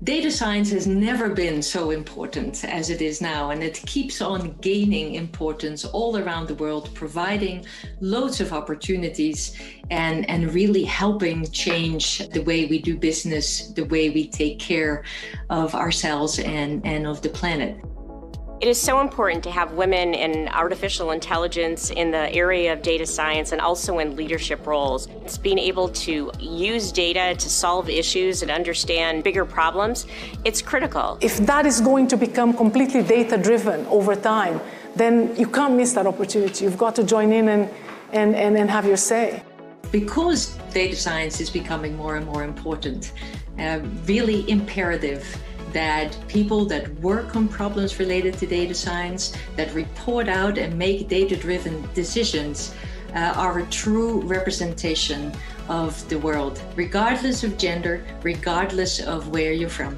Data science has never been so important as it is now, and it keeps on gaining importance all around the world, providing loads of opportunities and really helping change the way we do business, the way we take care of ourselves and of the planet. It is so important to have women in artificial intelligence in the area of data science and also in leadership roles. It's being able to use data to solve issues and understand bigger problems. It's critical. If that is going to become completely data-driven over time, then you can't miss that opportunity. You've got to join in and have your say. Because data science is becoming more and more important, really imperative that people that work on problems related to data science, that report out and make data-driven decisions, are a true representation of the world, regardless of gender, regardless of where you're from.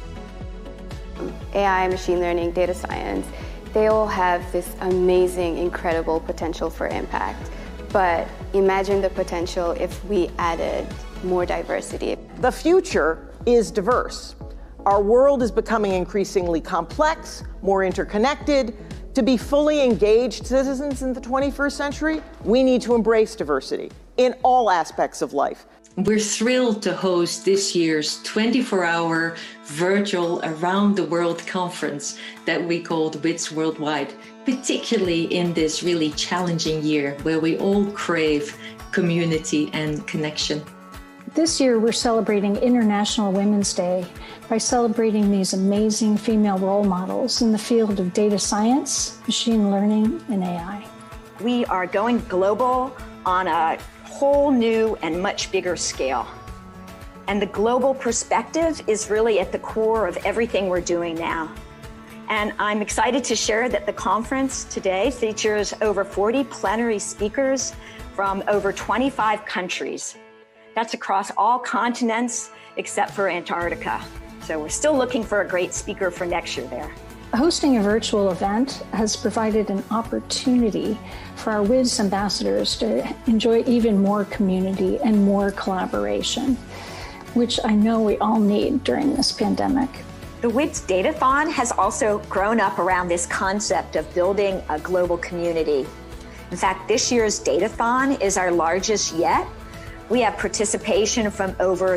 AI, machine learning, data science, they all have this amazing, incredible potential for impact. But imagine the potential if we added more diversity. The future is diverse. Our world is becoming increasingly complex, more interconnected. To be fully engaged citizens in the 21st century, we need to embrace diversity in all aspects of life. We're thrilled to host this year's 24-hour virtual around the world conference that we called WITS Worldwide, particularly in this really challenging year where we all crave community and connection. This year, we're celebrating International Women's Day by celebrating these amazing female role models in the field of data science, machine learning, and AI. We are going global on a whole new and much bigger scale. And the global perspective is really at the core of everything we're doing now. And I'm excited to share that the conference today features over 40 plenary speakers from over 25 countries. That's across all continents except for Antarctica. So we're still looking for a great speaker for next year there. Hosting a virtual event has provided an opportunity for our WITS ambassadors to enjoy even more community and more collaboration, which I know we all need during this pandemic. The WITS Datathon has also grown up around this concept of building a global community. In fact, this year's Datathon is our largest yet. We have participation from over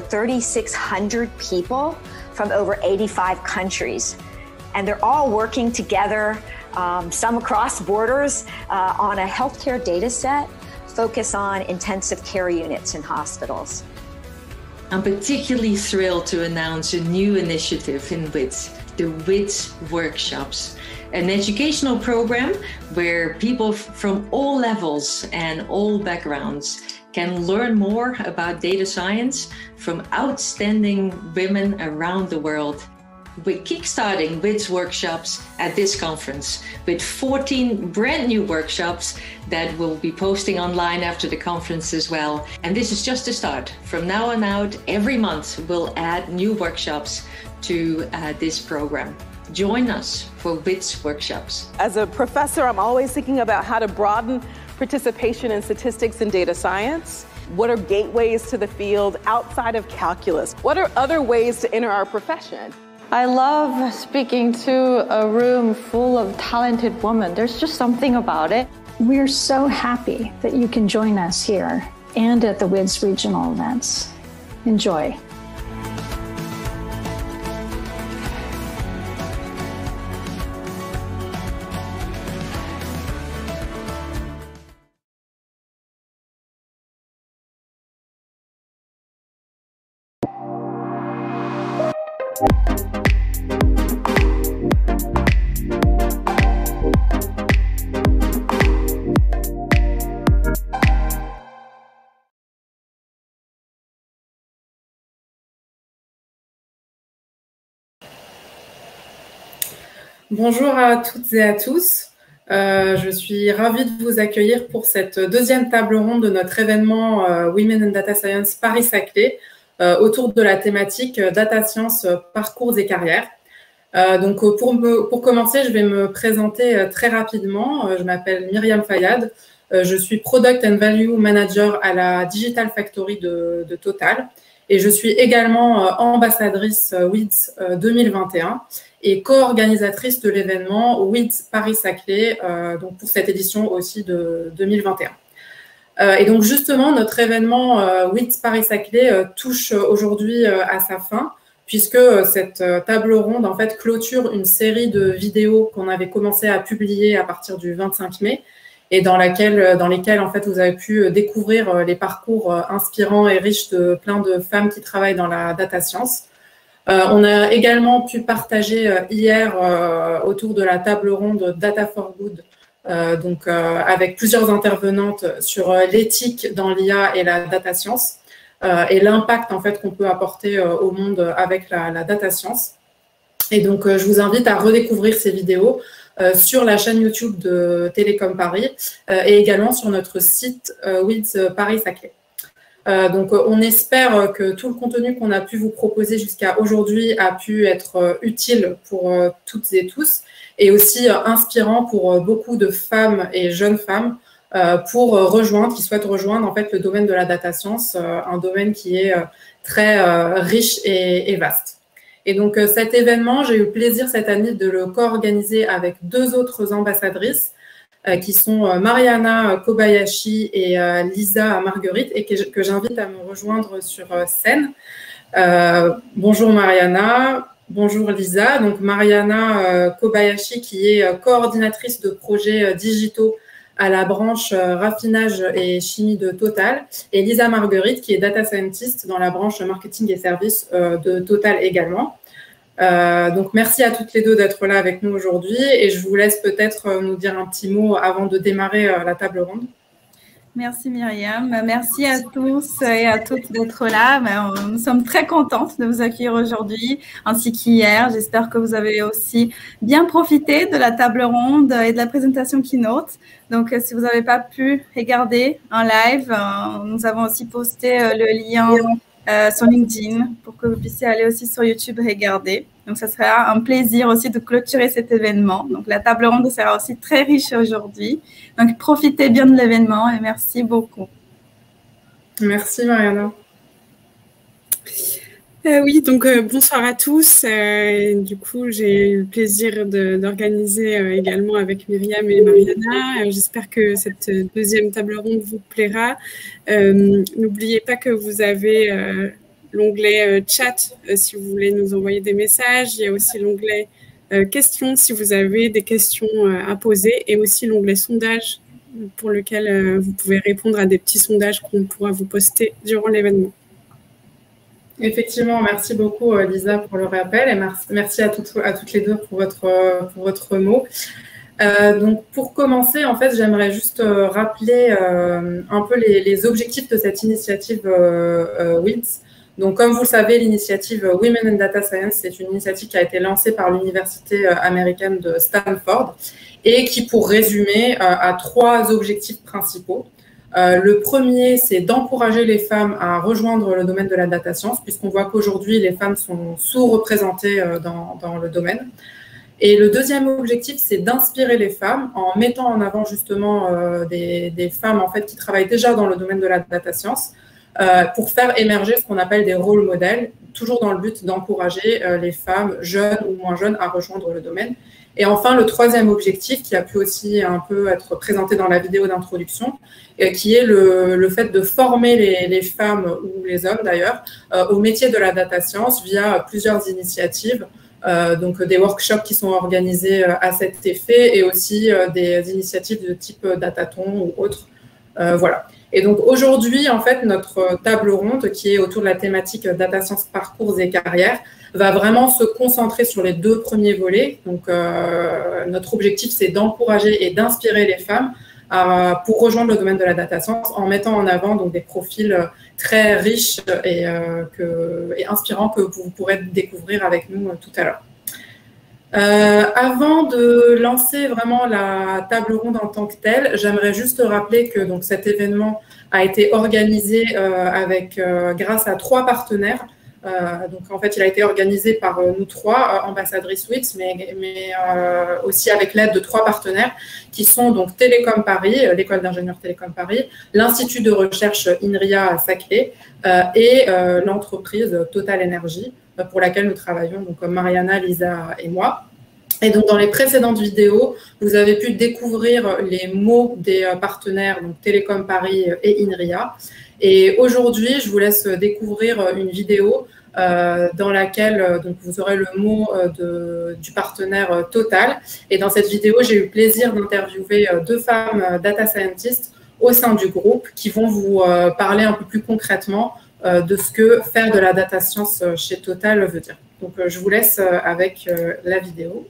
3,600 people from over 85 countries. And they're all working together, some across borders, on a healthcare data set focused on intensive care units in hospitals. I'm particularly thrilled to announce a new initiative in WITS, the WITS Workshops, an educational program where people from all levels and all backgrounds can learn more about data science from outstanding women around the world. We're kickstarting WITS workshops at this conference with 14 brand new workshops that we'll be posting online after the conference as well. And this is just the start. From now on out, every month we'll add new workshops to this program. Join us for WITS workshops. As a professor, I'm always thinking about how to broaden participation in statistics and data science. What are gateways to the field outside of calculus? What are other ways to enter our profession? I love speaking to a room full of talented women. There's just something about it. We're so happy that you can join us here and at the WITS regional events. Enjoy. Bonjour à toutes et à tous. Je suis ravie de vous accueillir pour cette deuxième table ronde de notre événement Women in Data Science Paris-Saclay autour de la thématique Data Science, parcours et carrières. Donc, pour commencer, je vais me présenter très rapidement. Je m'appelle Myriam Fayad. Je suis Product and Value Manager à la Digital Factory de Total. Et je suis également ambassadrice WIDS 2021 et co-organisatrice de l'événement WIDS Paris-Saclay, donc pour cette édition aussi de 2021. Et donc justement, notre événement WIDS Paris-Saclay touche aujourd'hui à sa fin, puisque cette table ronde en fait clôture une série de vidéos qu'on avait commencé à publier à partir du 25 mai et dans lesquelles en fait vous avez pu découvrir les parcours inspirants et riches de plein de femmes qui travaillent dans la data science. On a également pu partager hier autour de la table ronde Data for Good, avec plusieurs intervenantes sur l'éthique dans l'IA et la data science. Et l'impact en fait qu'on peut apporter au monde avec la data science. Et donc, je vous invite à redécouvrir ces vidéos sur la chaîne YouTube de Télécom Paris et également sur notre site WIDS Paris-Saclay. Donc, on espère que tout le contenu qu'on a pu vous proposer jusqu'à aujourd'hui a pu être utile pour toutes et tous et aussi inspirant pour beaucoup de femmes et jeunes femmes qui souhaitent rejoindre en fait le domaine de la data science, un domaine qui est très riche et vaste. Et donc cet événement, j'ai eu le plaisir cette année de le co-organiser avec deux autres ambassadrices qui sont Mariana Kobayashi et Lisa Marguerite et que j'invite à me rejoindre sur scène. Bonjour Mariana, bonjour Lisa. Donc Mariana Kobayashi qui est coordinatrice de projets digitaux à la branche raffinage et chimie de Total, et Lisa Marguerite, qui est data scientist dans la branche marketing et services de Total également. Donc, merci à toutes les deux d'être là avec nous aujourd'hui, et je vous laisse peut-être nous dire un petit mot avant de démarrer la table ronde. Merci Myriam, merci à tous et à toutes d'être là. Nous sommes très contentes de vous accueillir aujourd'hui, ainsi qu'hier. J'espère que vous avez aussi bien profité de la table ronde et de la présentation keynote. Donc, si vous n'avez pas pu regarder en live, nous avons aussi posté le lien sur LinkedIn pour que vous puissiez aller aussi sur YouTube regarder. Donc, ça sera un plaisir aussi de clôturer cet événement. Donc, la table ronde sera aussi très riche aujourd'hui. Donc, profitez bien de l'événement et merci beaucoup. Merci, Mariana. Oui, donc bonsoir à tous. Du coup, j'ai eu le plaisir d'organiser également avec Myriam et Mariana. J'espère que cette deuxième table ronde vous plaira. N'oubliez pas que vous avez l'onglet chat si vous voulez nous envoyer des messages. Il y a aussi l'onglet questions si vous avez des questions à poser et aussi l'onglet sondage pour lequel vous pouvez répondre à des petits sondages qu'on pourra vous poster durant l'événement. Effectivement, merci beaucoup Lisa pour le rappel et merci à toutes les deux pour votre mot. Donc pour commencer, en fait, j'aimerais juste rappeler un peu les objectifs de cette initiative WIDS. Donc comme vous le savez, l'initiative Women in Data Science, c'est une initiative qui a été lancée par l'université américaine de Stanford et qui, pour résumer, a trois objectifs principaux. Le premier, c'est d'encourager les femmes à rejoindre le domaine de la data science, puisqu'on voit qu'aujourd'hui, les femmes sont sous-représentées dans le domaine. Et le deuxième objectif, c'est d'inspirer les femmes en mettant en avant justement des femmes en fait, qui travaillent déjà dans le domaine de la data science pour faire émerger ce qu'on appelle des rôles modèles, toujours dans le but d'encourager les femmes jeunes ou moins jeunes à rejoindre le domaine. Et enfin, le troisième objectif, qui a pu aussi un peu être présenté dans la vidéo d'introduction, qui est le fait de former les femmes ou les hommes d'ailleurs au métier de la data science via plusieurs initiatives, donc des workshops qui sont organisés à cet effet et aussi des initiatives de type Datathon ou autres. Voilà. Et donc aujourd'hui, en fait, notre table ronde qui est autour de la thématique data science parcours et carrière va vraiment se concentrer sur les deux premiers volets. Donc notre objectif, c'est d'encourager et d'inspirer les femmes pour rejoindre le domaine de la data science en mettant en avant donc, des profils très riches et inspirants que vous pourrez découvrir avec nous tout à l'heure. Avant de lancer vraiment la table ronde en tant que telle, j'aimerais juste rappeler que donc, cet événement a été organisé grâce à trois partenaires. Donc, en fait, il a été organisé par nous trois, ambassadrices WITS, mais aussi avec l'aide de 3 partenaires qui sont donc Télécom Paris, l'école d'ingénieurs Télécom Paris, l'Institut de recherche INRIA à Saclay et l'entreprise Total Energy pour laquelle nous travaillons, donc Mariana, Lisa et moi. Et donc, dans les précédentes vidéos, vous avez pu découvrir les mots des partenaires, donc Télécom Paris et INRIA. Et aujourd'hui, je vous laisse découvrir une vidéo dans laquelle donc, vous aurez le mot du partenaire Total. Et dans cette vidéo, j'ai eu le plaisir d'interviewer 2 femmes data scientists au sein du groupe qui vont vous parler un peu plus concrètement de ce que faire de la data science chez Total veut dire. Donc, je vous laisse avec la vidéo.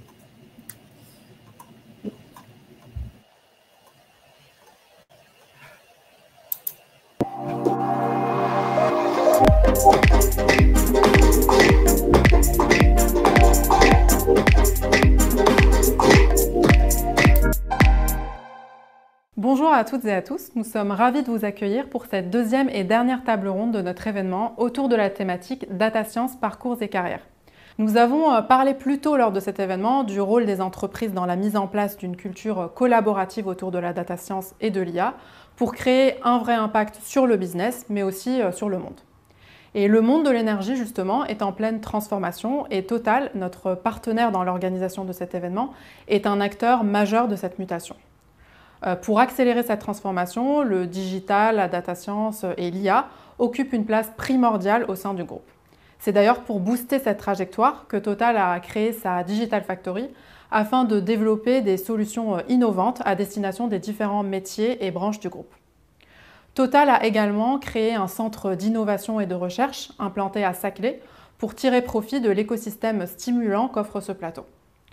Bonjour à toutes et à tous, nous sommes ravis de vous accueillir pour cette deuxième et dernière table ronde de notre événement autour de la thématique Data Science, parcours et carrière. Nous avons parlé plus tôt lors de cet événement du rôle des entreprises dans la mise en place d'une culture collaborative autour de la data science et de l'IA pour créer un vrai impact sur le business, mais aussi sur le monde. Et le monde de l'énergie, justement, est en pleine transformation et Total, notre partenaire dans l'organisation de cet événement, est un acteur majeur de cette mutation. Pour accélérer cette transformation, le digital, la data science et l'IA occupent une place primordiale au sein du groupe. C'est d'ailleurs pour booster cette trajectoire que Total a créé sa Digital Factory afin de développer des solutions innovantes à destination des différents métiers et branches du groupe. Total a également créé un centre d'innovation et de recherche implanté à Saclay pour tirer profit de l'écosystème stimulant qu'offre ce plateau.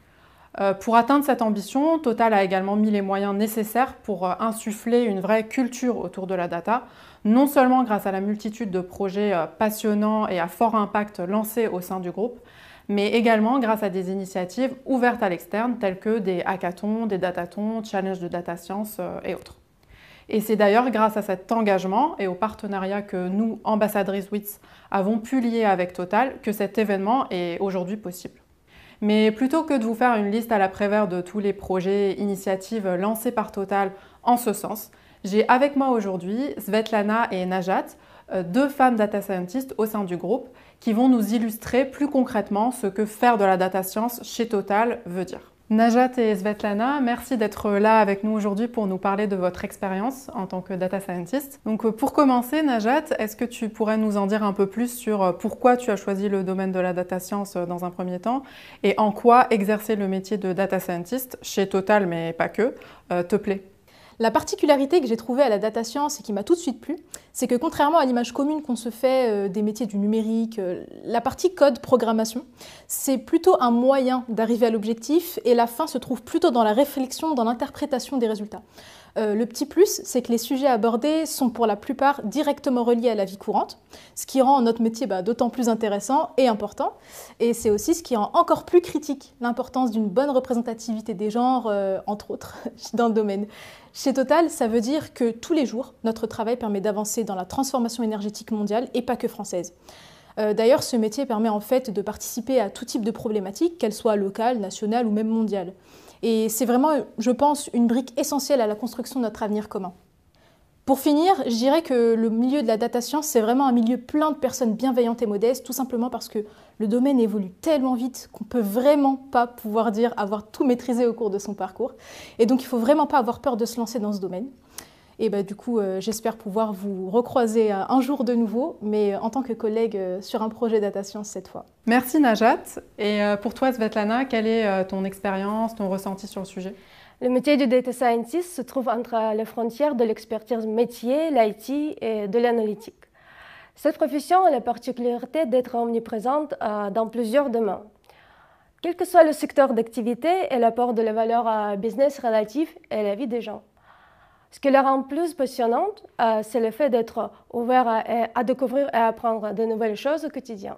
Pour atteindre cette ambition, Total a également mis les moyens nécessaires pour insuffler une vraie culture autour de la data, non seulement grâce à la multitude de projets passionnants et à fort impact lancés au sein du groupe, mais également grâce à des initiatives ouvertes à l'externe telles que des hackathons, des datathons, challenges de data science et autres. Et c'est d'ailleurs grâce à cet engagement et au partenariat que nous, ambassadrices WITS, avons pu lier avec Total que cet événement est aujourd'hui possible. Mais plutôt que de vous faire une liste à la Prévert de tous les projets et initiatives lancés par Total en ce sens, j'ai avec moi aujourd'hui Svetlana et Najat, 2 femmes data scientists au sein du groupe, qui vont nous illustrer plus concrètement ce que faire de la data science chez Total veut dire. Najat et Svetlana, merci d'être là avec nous aujourd'hui pour nous parler de votre expérience en tant que data scientist. Donc pour commencer, Najat, est-ce que tu pourrais nous en dire un peu plus sur pourquoi tu as choisi le domaine de la data science dans un premier temps et en quoi exercer le métier de data scientist chez Total, mais pas que, te plaît? La particularité que j'ai trouvée à la data science et qui m'a tout de suite plu, c'est que contrairement à l'image commune qu'on se fait des métiers du numérique, la partie code programmation, c'est plutôt un moyen d'arriver à l'objectif et la fin se trouve plutôt dans la réflexion, dans l'interprétation des résultats. Le petit plus, c'est que les sujets abordés sont pour la plupart directement reliés à la vie courante, ce qui rend notre métier d'autant plus intéressant et important. Et c'est aussi ce qui rend encore plus critique l'importance d'une bonne représentativité des genres, entre autres, dans le domaine. Chez Total, ça veut dire que tous les jours, notre travail permet d'avancer dans la transformation énergétique mondiale et pas que française. D'ailleurs, ce métier permet en fait de participer à tout type de problématiques, qu'elles soient locales, nationales ou même mondiales. Et c'est vraiment, je pense, une brique essentielle à la construction de notre avenir commun. Pour finir, je dirais que le milieu de la data science, c'est vraiment un milieu plein de personnes bienveillantes et modestes, tout simplement parce que le domaine évolue tellement vite qu'on ne peut vraiment pas pouvoir dire avoir tout maîtrisé au cours de son parcours. Et donc, il ne faut vraiment pas avoir peur de se lancer dans ce domaine. Et du coup, j'espère pouvoir vous recroiser un jour de nouveau, mais en tant que collègue sur un projet data science cette fois. Merci Najat. Et pour toi, Svetlana, quelle est ton expérience, ton ressenti sur le sujet? Le métier de data scientist se trouve entre les frontières de l'expertise métier, l'IT et de l'analytique. Cette profession a la particularité d'être omniprésente dans plusieurs domaines. Quel que soit le secteur d'activité, elle apporte de la valeur à business relatif et à la vie des gens. Ce qui la rend plus passionnante, c'est le fait d'être ouvert à découvrir et à apprendre de nouvelles choses au quotidien.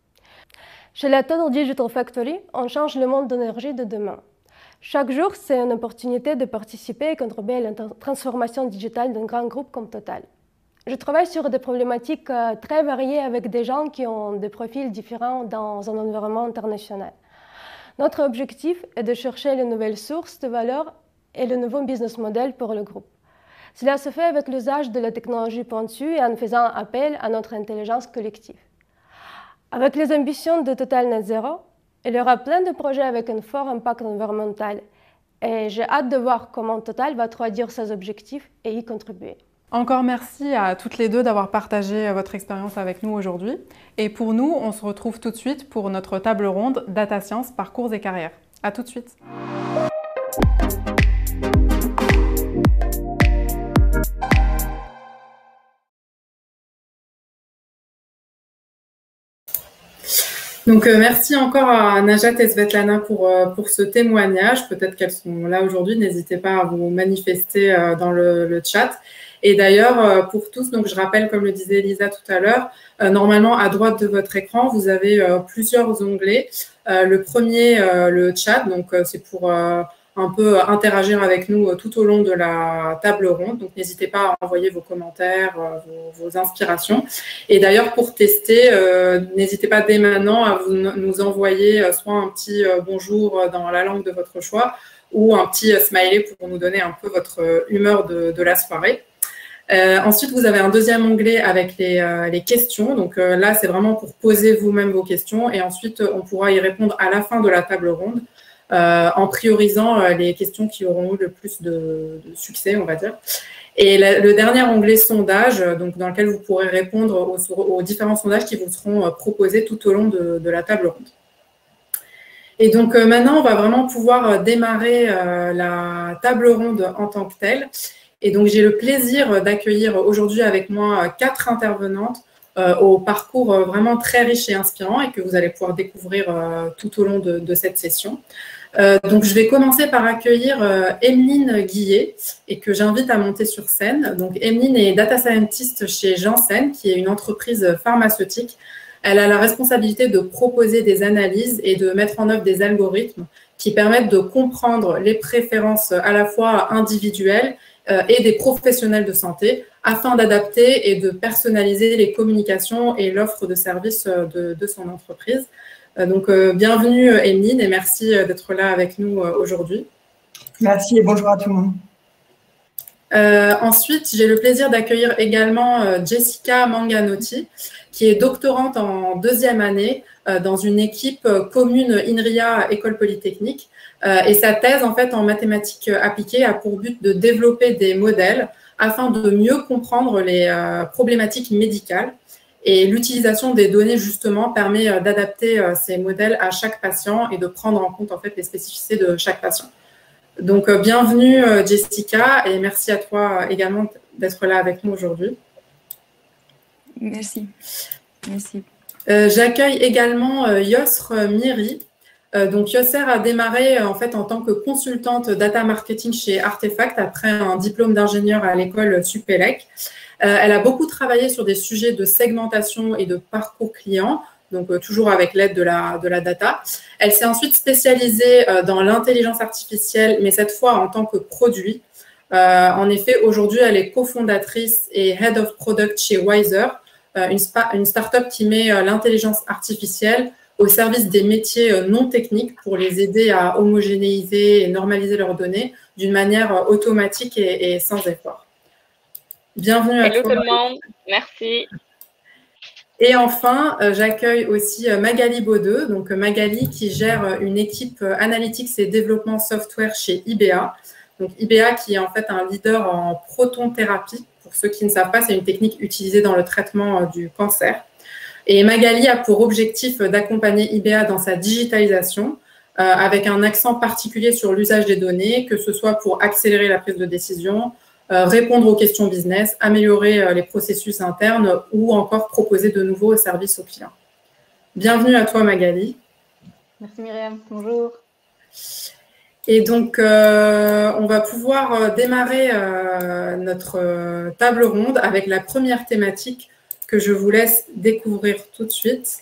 Chez la Total Digital Factory, on change le monde d'énergie de demain. Chaque jour, c'est une opportunité de participer et contribuer à la transformation digitale d'un grand groupe comme Total. Je travaille sur des problématiques très variées avec des gens qui ont des profils différents dans un environnement international. Notre objectif est de chercher les nouvelles sources de valeur et le nouveau business model pour le groupe. Cela se fait avec l'usage de la technologie pointue et en faisant appel à notre intelligence collective. Avec les ambitions de Total Net Zero, il y aura plein de projets avec un fort impact environnemental et j'ai hâte de voir comment Total va traduire ses objectifs et y contribuer. Encore merci à toutes les deux d'avoir partagé votre expérience avec nous aujourd'hui. Et pour nous, on se retrouve tout de suite pour notre table ronde Data Science, Parcours et Carrière. À tout de suite. Donc, merci encore à Najat et Svetlana pour ce témoignage. Peut-être qu'elles sont là aujourd'hui. N'hésitez pas à vous manifester dans le chat. Et d'ailleurs, pour tous, donc je rappelle, comme le disait Elisa tout à l'heure, normalement, à droite de votre écran, vous avez plusieurs onglets. Le premier, le chat, donc c'est pour un peu interagir avec nous tout au long de la table ronde. Donc, n'hésitez pas à envoyer vos commentaires, vos inspirations. Et d'ailleurs, pour tester, n'hésitez pas dès maintenant à nous envoyer soit un petit bonjour dans la langue de votre choix ou un petit smiley pour nous donner un peu votre humeur de la soirée. Ensuite, vous avez un deuxième onglet avec les questions. Donc là, c'est vraiment pour poser vous-même vos questions et ensuite, on pourra y répondre à la fin de la table ronde en priorisant les questions qui auront eu le plus de succès, on va dire. Et le dernier onglet sondage, donc dans lequel vous pourrez répondre aux différents sondages qui vous seront proposés tout au long de la table ronde. Et donc maintenant, on va vraiment pouvoir démarrer la table ronde en tant que telle. Et donc, j'ai le plaisir d'accueillir aujourd'hui avec moi 4 intervenantes au parcours vraiment très riche et inspirant et que vous allez pouvoir découvrir tout au long de cette session. Donc, je vais commencer par accueillir Emeline Guillet et que j'invite à monter sur scène. Donc, Emeline est data scientist chez Janssen, qui est une entreprise pharmaceutique. Elle a la responsabilité de proposer des analyses et de mettre en œuvre des algorithmes qui permettent de comprendre les préférences à la fois individuelles et des professionnels de santé afin d'adapter et de personnaliser les communications et l'offre de services de son entreprise. Donc, bienvenue Emeline et merci d'être là avec nous aujourd'hui. Merci et bonjour à tout le monde. Ensuite, j'ai le plaisir d'accueillir également Jessica Manganotti, qui est doctorante en 2e année dans une équipe commune INRIA École Polytechnique. Et sa thèse, en fait, en mathématiques appliquées, a pour but de développer des modèles afin de mieux comprendre les problématiques médicales. Et l'utilisation des données, justement, permet d'adapter ces modèles à chaque patient et de prendre en compte, en fait, les spécificités de chaque patient. Donc, bienvenue Jessica et merci à toi également d'être là avec nous aujourd'hui. Merci. Merci. J'accueille également Yosr Miri. Donc, Yosser a démarré en fait en tant que consultante data marketing chez Artefact après un diplôme d'ingénieur à l'école Supélec. Elle a beaucoup travaillé sur des sujets de segmentation et de parcours client, donc toujours avec l'aide de la data. Elle s'est ensuite spécialisée dans l'intelligence artificielle, mais cette fois en tant que produit. En effet, aujourd'hui, elle est cofondatrice et Head of Product chez Wiser, une start-up qui met l'intelligence artificielle au service des métiers non techniques pour les aider à homogénéiser et normaliser leurs données d'une manière automatique et sans effort. Bienvenue à toi. Hello tout le monde, merci. Et enfin, j'accueille aussi Magali Baudeux, donc Magali qui gère une équipe analytics et développement software chez IBA. Donc IBA qui est en fait un leader en protonthérapie. Pour ceux qui ne savent pas, c'est une technique utilisée dans le traitement du cancer. Et Magali a pour objectif d'accompagner IBA dans sa digitalisation avec un accent particulier sur l'usage des données, que ce soit pour accélérer la prise de décision, répondre aux questions business, améliorer les processus internes ou encore proposer de nouveaux services aux clients. Bienvenue à toi Magali. Merci Myriam, bonjour. Et donc, on va pouvoir démarrer notre table ronde avec la première thématique que je vous laisse découvrir tout de suite.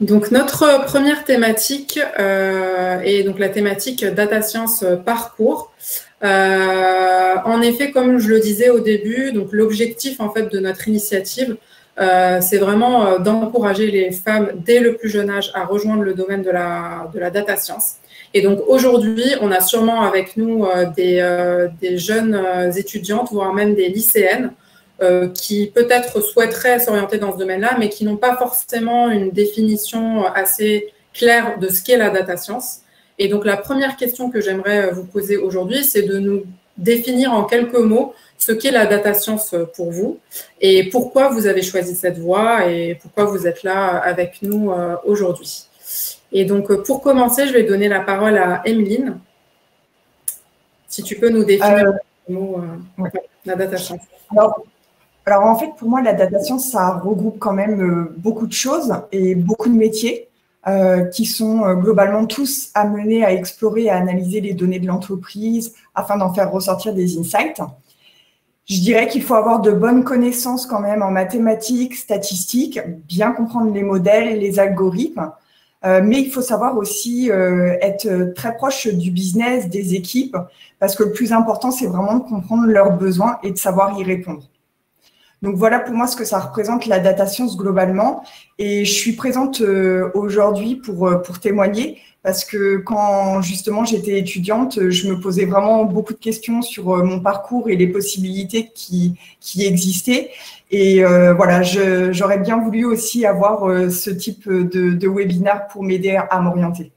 Donc, notre première thématique est donc la thématique Data Science Parcours. En effet, comme je le disais au début, donc l'objectif en fait de notre initiative, c'est vraiment d'encourager les femmes dès le plus jeune âge à rejoindre le domaine de la data science. Et donc aujourd'hui, on a sûrement avec nous des jeunes étudiantes, voire même des lycéennes, qui peut-être souhaiteraient s'orienter dans ce domaine-là, mais qui n'ont pas forcément une définition assez claire de ce qu'est la data science. Et donc la première question que j'aimerais vous poser aujourd'hui, c'est de nous définir en quelques mots ce qu'est la data science pour vous et pourquoi vous avez choisi cette voie et pourquoi vous êtes là avec nous aujourd'hui. Et donc, pour commencer, je vais donner la parole à Emeline. Si tu peux nous définir le mot la data science. Alors, en fait, pour moi, la data science, ça regroupe quand même beaucoup de choses et beaucoup de métiers qui sont globalement tous amenés à explorer et à analyser les données de l'entreprise afin d'en faire ressortir des insights. Je dirais qu'il faut avoir de bonnes connaissances quand même en mathématiques, statistiques, bien comprendre les modèles et les algorithmes, mais il faut savoir aussi être très proche du business, des équipes, parce que le plus important, c'est vraiment de comprendre leurs besoins et de savoir y répondre. Donc voilà pour moi ce que ça représente la data science globalement. Et je suis présente aujourd'hui pour témoigner parce que quand justement j'étais étudiante, je me posais vraiment beaucoup de questions sur mon parcours et les possibilités qui existaient. Et voilà, j'aurais bien voulu aussi avoir ce type de webinaire pour m'aider à m'orienter.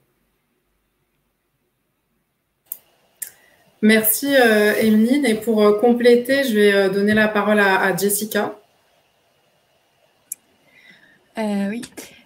Merci Emeline. Et pour compléter, je vais donner la parole à Jessica. Oui,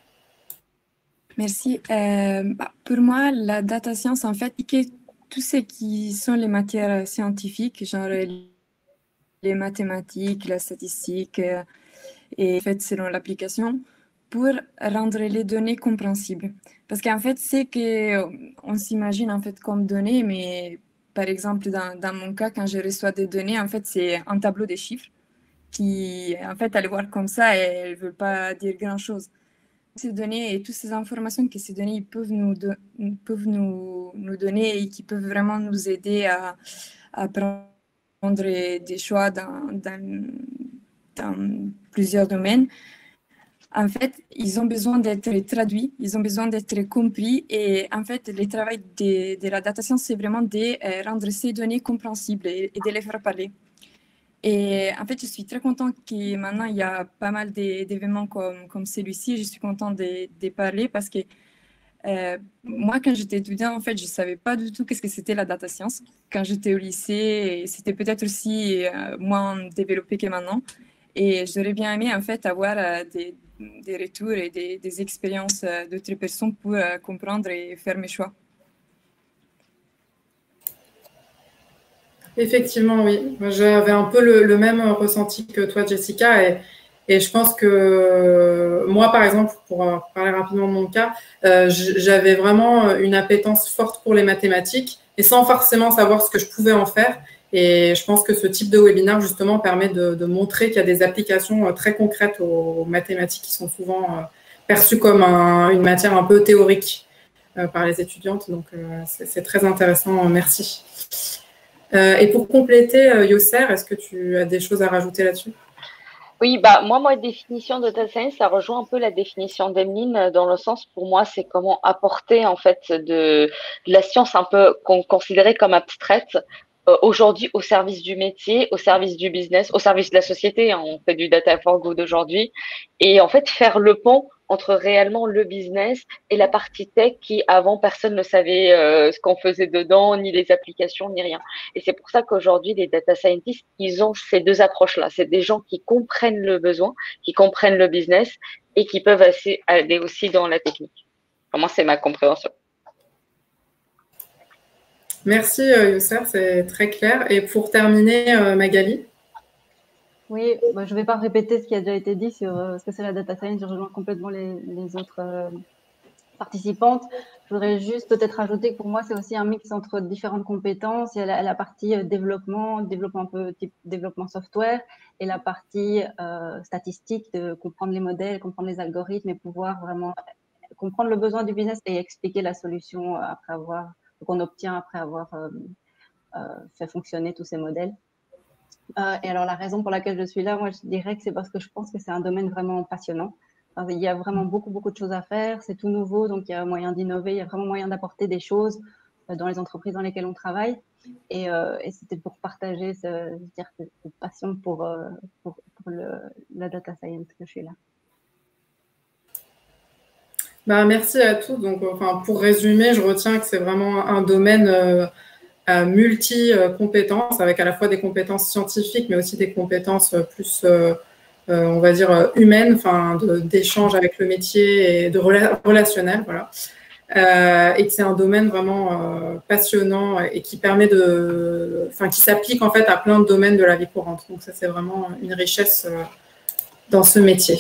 merci. Pour moi, la data science, en fait, tout ce qui sont les matières scientifiques, genre les mathématiques, la statistique, et fait selon l'application, pour rendre les données compréhensibles. Parce qu'en fait, c'est qu'on s'imagine en fait comme données, mais par exemple, dans mon cas, quand je reçois des données, en fait, c'est un tableau de chiffres qui, en fait, à le voir comme ça, elles ne veulent pas dire grand-chose. Ces données et toutes ces informations que ces données peuvent nous donner et qui peuvent vraiment nous aider à prendre des choix dans plusieurs domaines. En fait, ils ont besoin d'être traduits, ils ont besoin d'être compris. Et en fait, le travail de la data science, c'est vraiment de rendre ces données compréhensibles et de les faire parler. Et en fait, je suis très contente que maintenant, il y a pas mal d'événements comme celui-ci. Je suis contente de parler parce que moi, quand j'étais étudiante, en fait, je ne savais pas du tout qu'est-ce que c'était la data science. Quand j'étais au lycée, c'était peut-être aussi moins développé que maintenant. Et j'aurais bien aimé, en fait, avoir des retours et des expériences d'autres personnes pour comprendre et faire mes choix. Effectivement, oui. J'avais un peu le même ressenti que toi, Jessica, et je pense que moi, par exemple, pour parler rapidement de mon cas, j'avais vraiment une appétence forte pour les mathématiques et sans forcément savoir ce que je pouvais en faire. Et je pense que ce type de webinaire, justement, permet de montrer qu'il y a des applications très concrètes aux mathématiques qui sont souvent perçues comme une matière un peu théorique par les étudiantes. Donc, c'est très intéressant. Merci. Et pour compléter, Yosser, est-ce que tu as des choses à rajouter là-dessus? Oui, bah moi, ma définition de data science, ça rejoint un peu la définition d'Emeline, dans le sens, pour moi, c'est comment apporter en fait de la science un peu considérée comme abstraite aujourd'hui au service du métier, au service du business, au service de la société. On fait du data for good aujourd'hui. Et en fait, faire le pont entre réellement le business et la partie tech qui, avant, personne ne savait ce qu'on faisait dedans, ni les applications, ni rien. Et c'est pour ça qu'aujourd'hui, les data scientists, ils ont ces deux approches-là. C'est des gens qui comprennent le besoin, qui comprennent le business et qui peuvent aller aussi dans la technique. Moi, c'est ma compréhension. Merci Yosser, c'est très clair. Et pour terminer, Magali? Oui, bah, je ne vais pas répéter ce qui a déjà été dit sur ce que c'est la data science. Je rejoins complètement les autres participantes. Je voudrais juste peut-être ajouter que pour moi, c'est aussi un mix entre différentes compétences. Il y a la partie développement un peu type développement software, et la partie statistique, de comprendre les modèles, comprendre les algorithmes et pouvoir vraiment comprendre le besoin du business et expliquer la solution qu'on obtient après avoir fait fonctionner tous ces modèles. Et alors, la raison pour laquelle je suis là, moi, je dirais que c'est parce que je pense que c'est un domaine vraiment passionnant. Enfin, il y a vraiment beaucoup de choses à faire, c'est tout nouveau, donc il y a moyen d'innover, il y a vraiment moyen d'apporter des choses dans les entreprises dans lesquelles on travaille. Et c'était pour partager cette passion pour la data science que je suis là. Bah, merci à tous. Donc, pour résumer, je retiens que c'est vraiment un domaine multi-compétences, avec à la fois des compétences scientifiques, mais aussi des compétences plus, on va dire, humaines, d'échange avec le métier et de relationnel, voilà. Et que c'est un domaine vraiment passionnant et qui permet qui s'applique en fait à plein de domaines de la vie courante. Donc ça, c'est vraiment une richesse dans ce métier.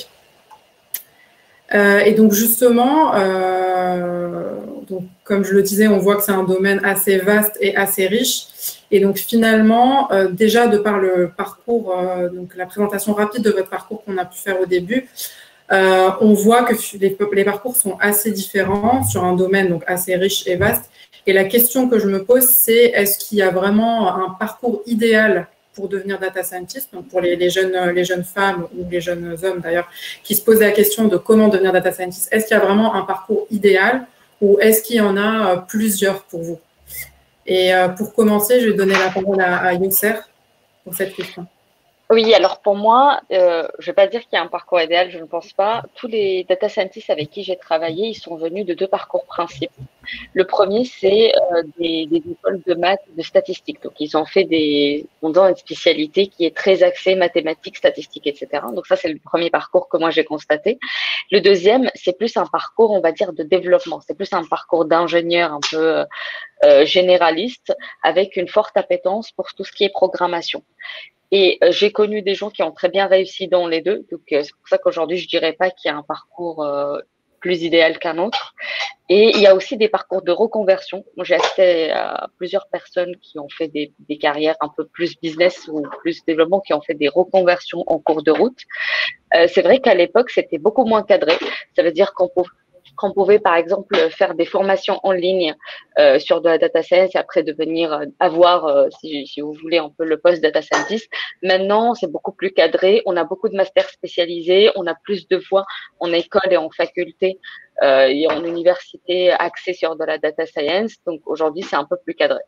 Et donc justement, donc, comme je le disais, on voit que c'est un domaine assez vaste et assez riche. Et donc finalement, déjà de par le parcours, donc la présentation rapide de votre parcours qu'on a pu faire au début, on voit que les parcours sont assez différents sur un domaine donc assez riche et vaste. Et la question que je me pose, c'est est-ce qu'il y a vraiment un parcours idéal pour devenir data scientist, donc pour les jeunes femmes ou les jeunes hommes d'ailleurs, qui se posent la question de comment devenir data scientist. Est-ce qu'il y a vraiment un parcours idéal ou est-ce qu'il y en a plusieurs pour vous? Et pour commencer, je vais donner la parole à Yousser pour cette question. Oui, alors pour moi, je ne vais pas dire qu'il y a un parcours idéal, je ne pense pas. Tous les data scientists avec qui j'ai travaillé, ils sont venus de deux parcours principaux. Le premier, c'est des écoles de maths, de statistiques. Donc, ils ont fait une spécialité qui est très axée mathématiques, statistiques, etc. Donc, ça, c'est le premier parcours que moi, j'ai constaté. Le deuxième, c'est plus un parcours, on va dire, de développement. C'est plus un parcours d'ingénieur un peu généraliste avec une forte appétence pour tout ce qui est programmation. Et j'ai connu des gens qui ont très bien réussi dans les deux. Donc, c'est pour ça qu'aujourd'hui, je dirais pas qu'il y a un parcours plus idéal qu'un autre. Et il y a aussi des parcours de reconversion. Moi, j'ai assisté à plusieurs personnes qui ont fait des carrières un peu plus business ou plus développement, qui ont fait des reconversions en cours de route. C'est vrai qu'à l'époque, c'était beaucoup moins cadré. Ça veut dire qu'on pouvait, par exemple, faire des formations en ligne sur de la data science et après devenir avoir, si vous voulez, un peu le poste data scientist. Maintenant, c'est beaucoup plus cadré. On a beaucoup de masters spécialisés. On a plus de voies en école et en faculté et en université axées sur de la data science. Donc, aujourd'hui, c'est un peu plus cadré.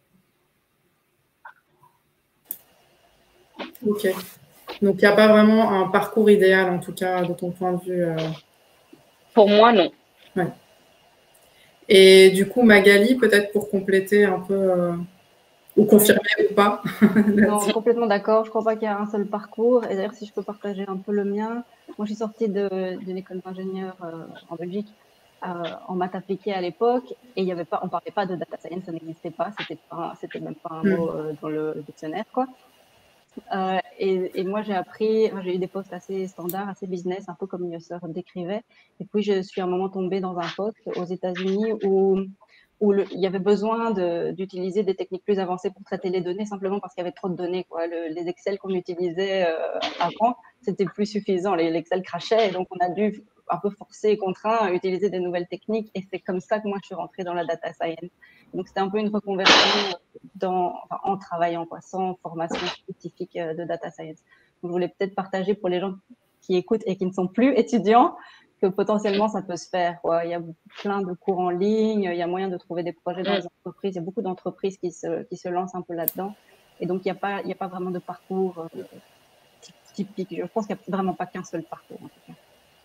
Ok. Donc, il n'y a pas vraiment un parcours idéal, en tout cas, de ton point de vue. Pour moi, non. Ouais. Et du coup, Magali, peut-être pour compléter un peu, ou confirmer ou pas. Non, complètement d'accord. Je ne crois pas qu'il y a un seul parcours. Et d'ailleurs, si je peux partager un peu le mien, moi, je suis sortie d'une école d'ingénieur en Belgique en maths appliquées à l'époque. Et on ne parlait pas de data science, ça n'existait pas. C'était même pas un mot dans le dictionnaire, quoi. Et moi, j'ai eu des postes assez standards, assez business, un peu comme Yousser décrivait. Et puis, je suis à un moment tombée dans un poste aux États-Unis où il y avait besoin d'utiliser des techniques plus avancées pour traiter les données, simplement parce qu'il y avait trop de données, quoi. Les Excel qu'on utilisait avant, c'était plus suffisant. L'Excel crachait, et donc on a dû un peu forcer et contraint à utiliser des nouvelles techniques. Et c'est comme ça que moi, je suis rentrée dans la data science. Donc, c'était un peu une reconversion en travaillant, quoi, sans formation spécifique de data science. Donc, je voulais peut-être partager pour les gens qui écoutent et qui ne sont plus étudiants que potentiellement, ça peut se faire, quoi. Il y a plein de cours en ligne, il y a moyen de trouver des projets dans les entreprises. Il y a beaucoup d'entreprises qui se lancent un peu là-dedans. Et donc, il n'y a pas vraiment de parcours typique. Je pense qu'il n'y a vraiment pas qu'un seul parcours, en tout cas.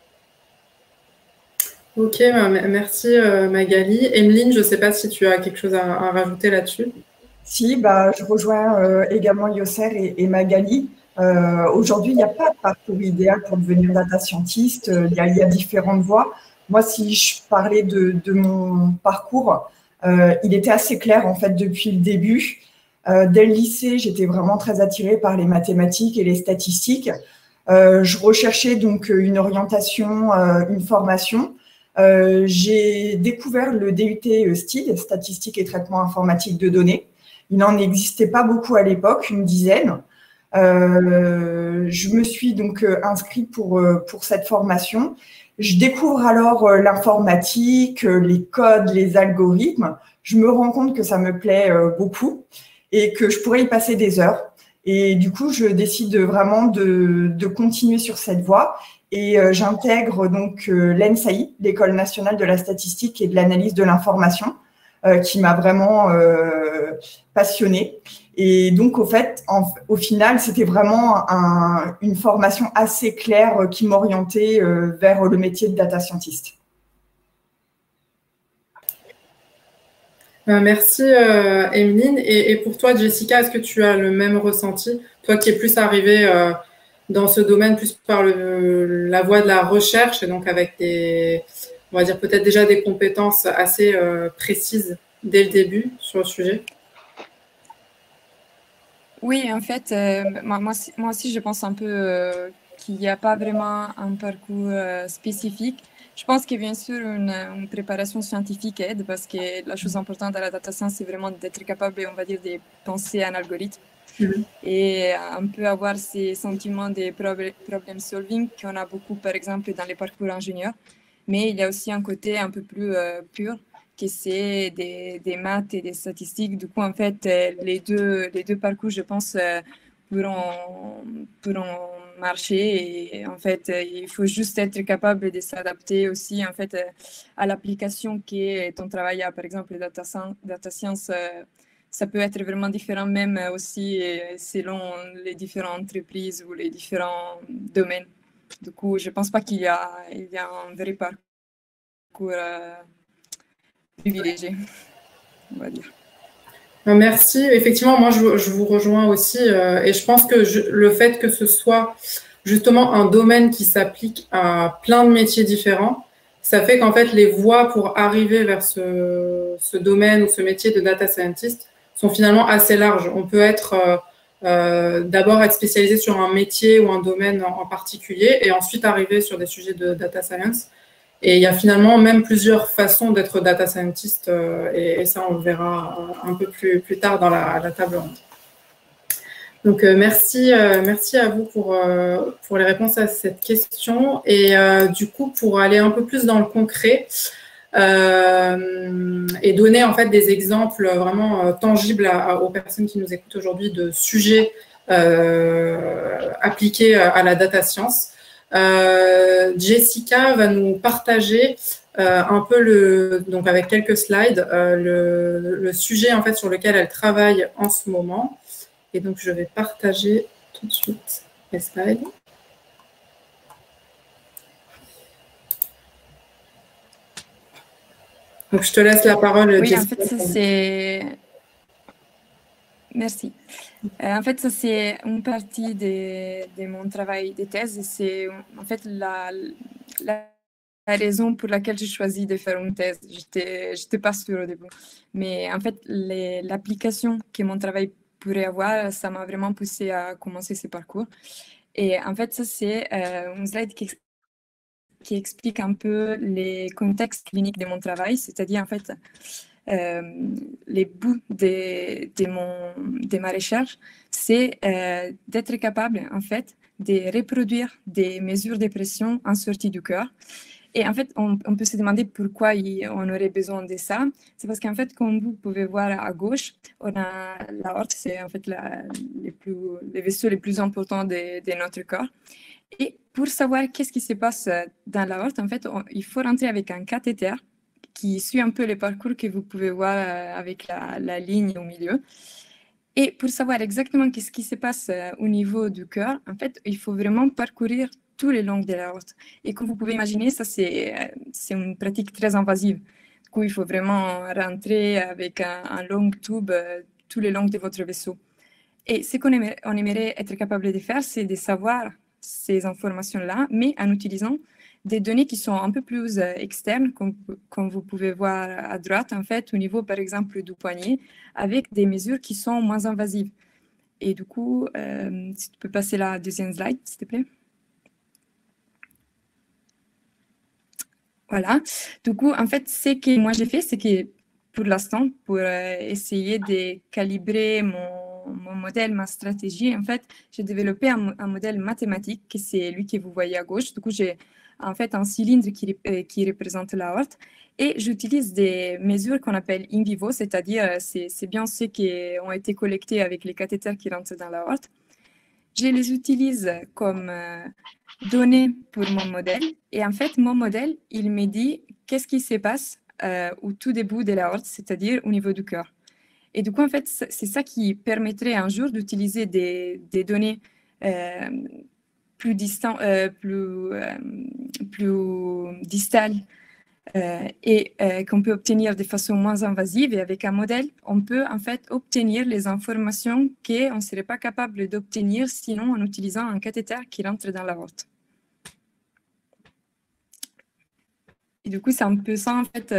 Ok, merci Magali. Emeline, je ne sais pas si tu as quelque chose à rajouter là-dessus. Si, je rejoins également Yousser et Magali. Aujourd'hui, il n'y a pas de parcours idéal pour devenir data scientist. Il y a différentes voies. Moi, si je parlais de mon parcours, il était assez clair en fait depuis le début. Dès le lycée, j'étais vraiment très attirée par les mathématiques et les statistiques. Je recherchais donc une orientation, une formation. J'ai découvert le DUT STID, Statistique et Traitement Informatique de Données. Il n'en existait pas beaucoup à l'époque, une dizaine. Je me suis donc inscrite pour cette formation. Je découvre alors l'informatique, les codes, les algorithmes. Je me rends compte que ça me plaît beaucoup et que je pourrais y passer des heures. Et du coup, je décide vraiment de continuer sur cette voie. Et j'intègre donc l'ENSAI, l'École nationale de la statistique et de l'analyse de l'information, qui m'a vraiment passionnée. Et donc, au final, c'était vraiment une formation assez claire qui m'orientait vers le métier de data scientist. Merci Emeline. Et pour toi, Jessica, est-ce que tu as le même ressenti? Toi qui es plus arrivée dans ce domaine, plus par la voie de la recherche, et donc avec on va dire peut-être déjà des compétences assez précises dès le début sur le sujet? Oui, en fait, moi aussi, je pense un peu qu'il n'y a pas vraiment un parcours spécifique. Je pense que bien sûr, une préparation scientifique aide parce que la chose importante à la data science, c'est vraiment d'être capable, on va dire, de penser un algorithme et un peu avoir ces sentiments de problem solving qu'on a beaucoup, par exemple, dans les parcours ingénieurs. Mais il y a aussi un côté un peu plus pur, que c'est des maths et des statistiques. Du coup, en fait, les deux parcours, je pense, pourront marcher. Et en fait, il faut juste être capable de s'adapter aussi, en fait, à l'application qui est ton travail. Par exemple, data science, ça peut être vraiment différent même aussi selon les différentes entreprises ou les différents domaines. Du coup, je ne pense pas qu'il y a un vrai parcours privilégié, on va dire. Merci. Effectivement, moi, je vous rejoins aussi. Et je pense que le fait que ce soit justement un domaine qui s'applique à plein de métiers différents, ça fait qu'en fait, les voies pour arriver vers ce domaine ou ce métier de data scientist sont finalement assez larges. On peut d'abord être spécialisé sur un métier ou un domaine en particulier et ensuite arriver sur des sujets de data science. Et il y a finalement même plusieurs façons d'être data scientist et ça, on le verra un peu plus tard dans la table ronde. Donc, merci à vous pour les réponses à cette question. Et du coup, pour aller un peu plus dans le concret et donner en fait des exemples vraiment tangibles aux personnes qui nous écoutent aujourd'hui de sujets appliqués à la data science, Jessica va nous partager un peu donc avec quelques slides le sujet en fait sur lequel elle travaille en ce moment. Et donc je vais partager tout de suite les slides. Donc je te laisse la parole. Oui, Jessica. En fait, ça c'est. Merci. En fait, ça c'est une partie de mon travail de thèse. C'est en fait la raison pour laquelle j'ai choisi de faire une thèse. J'étais pas sûre au début. Mais en fait, l'application que mon travail pourrait avoir, ça m'a vraiment poussé à commencer ce parcours. Et en fait, ça c'est une slide qui explique un peu les contextes cliniques de mon travail, c'est-à-dire en fait les bouts de ma recherche, c'est d'être capable en fait de reproduire des mesures de pression en sortie du cœur. Et en fait, on peut se demander pourquoi on aurait besoin de ça. C'est parce qu'en fait, comme vous pouvez voir à gauche, on a l'aorte, c'est en fait les vaisseaux les plus importants de notre corps. Et pour savoir qu'est-ce qui se passe dans l'aorte, en fait, il faut rentrer avec un cathéter qui suit un peu le parcours que vous pouvez voir avec la ligne au milieu. Et pour savoir exactement qu'est-ce qui se passe au niveau du cœur, en fait, il faut vraiment parcourir tous les longs de l'aorte. Et comme vous pouvez imaginer, ça, c'est une pratique très invasive. Du coup, il faut vraiment rentrer avec un long tube tous les longs de votre vaisseau. Et ce qu'on aimerait être capable de faire, c'est de savoir ces informations-là, mais en utilisant des données qui sont un peu plus externes, comme vous pouvez voir à droite, en fait, au niveau, par exemple, du poignet, avec des mesures qui sont moins invasives. Et du coup, si tu peux passer la deuxième slide, s'il te plaît. Voilà. Du coup, en fait, ce que moi j'ai fait, c'est que pour l'instant, pour essayer de calibrer mon modèle, ma stratégie, en fait, j'ai développé un modèle mathématique, que c'est lui que vous voyez à gauche. Du coup, j'ai en fait un cylindre qui représente l'aorte et j'utilise des mesures qu'on appelle in vivo, c'est-à-dire c'est bien ceux qui ont été collectés avec les cathéters qui rentrent dans l'aorte. Je les utilise comme données pour mon modèle et en fait, mon modèle, il me dit qu'est-ce qui se passe au tout début de l'aorte, c'est-à-dire au niveau du cœur. Et du coup, en fait, c'est ça qui permettrait un jour d'utiliser des données plus distales et qu'on peut obtenir de façon moins invasive. Et avec un modèle, on peut en fait obtenir les informations qu'on ne serait pas capable d'obtenir sinon en utilisant un cathéter qui rentre dans l'aorte. Et du coup, c'est un peu ça en fait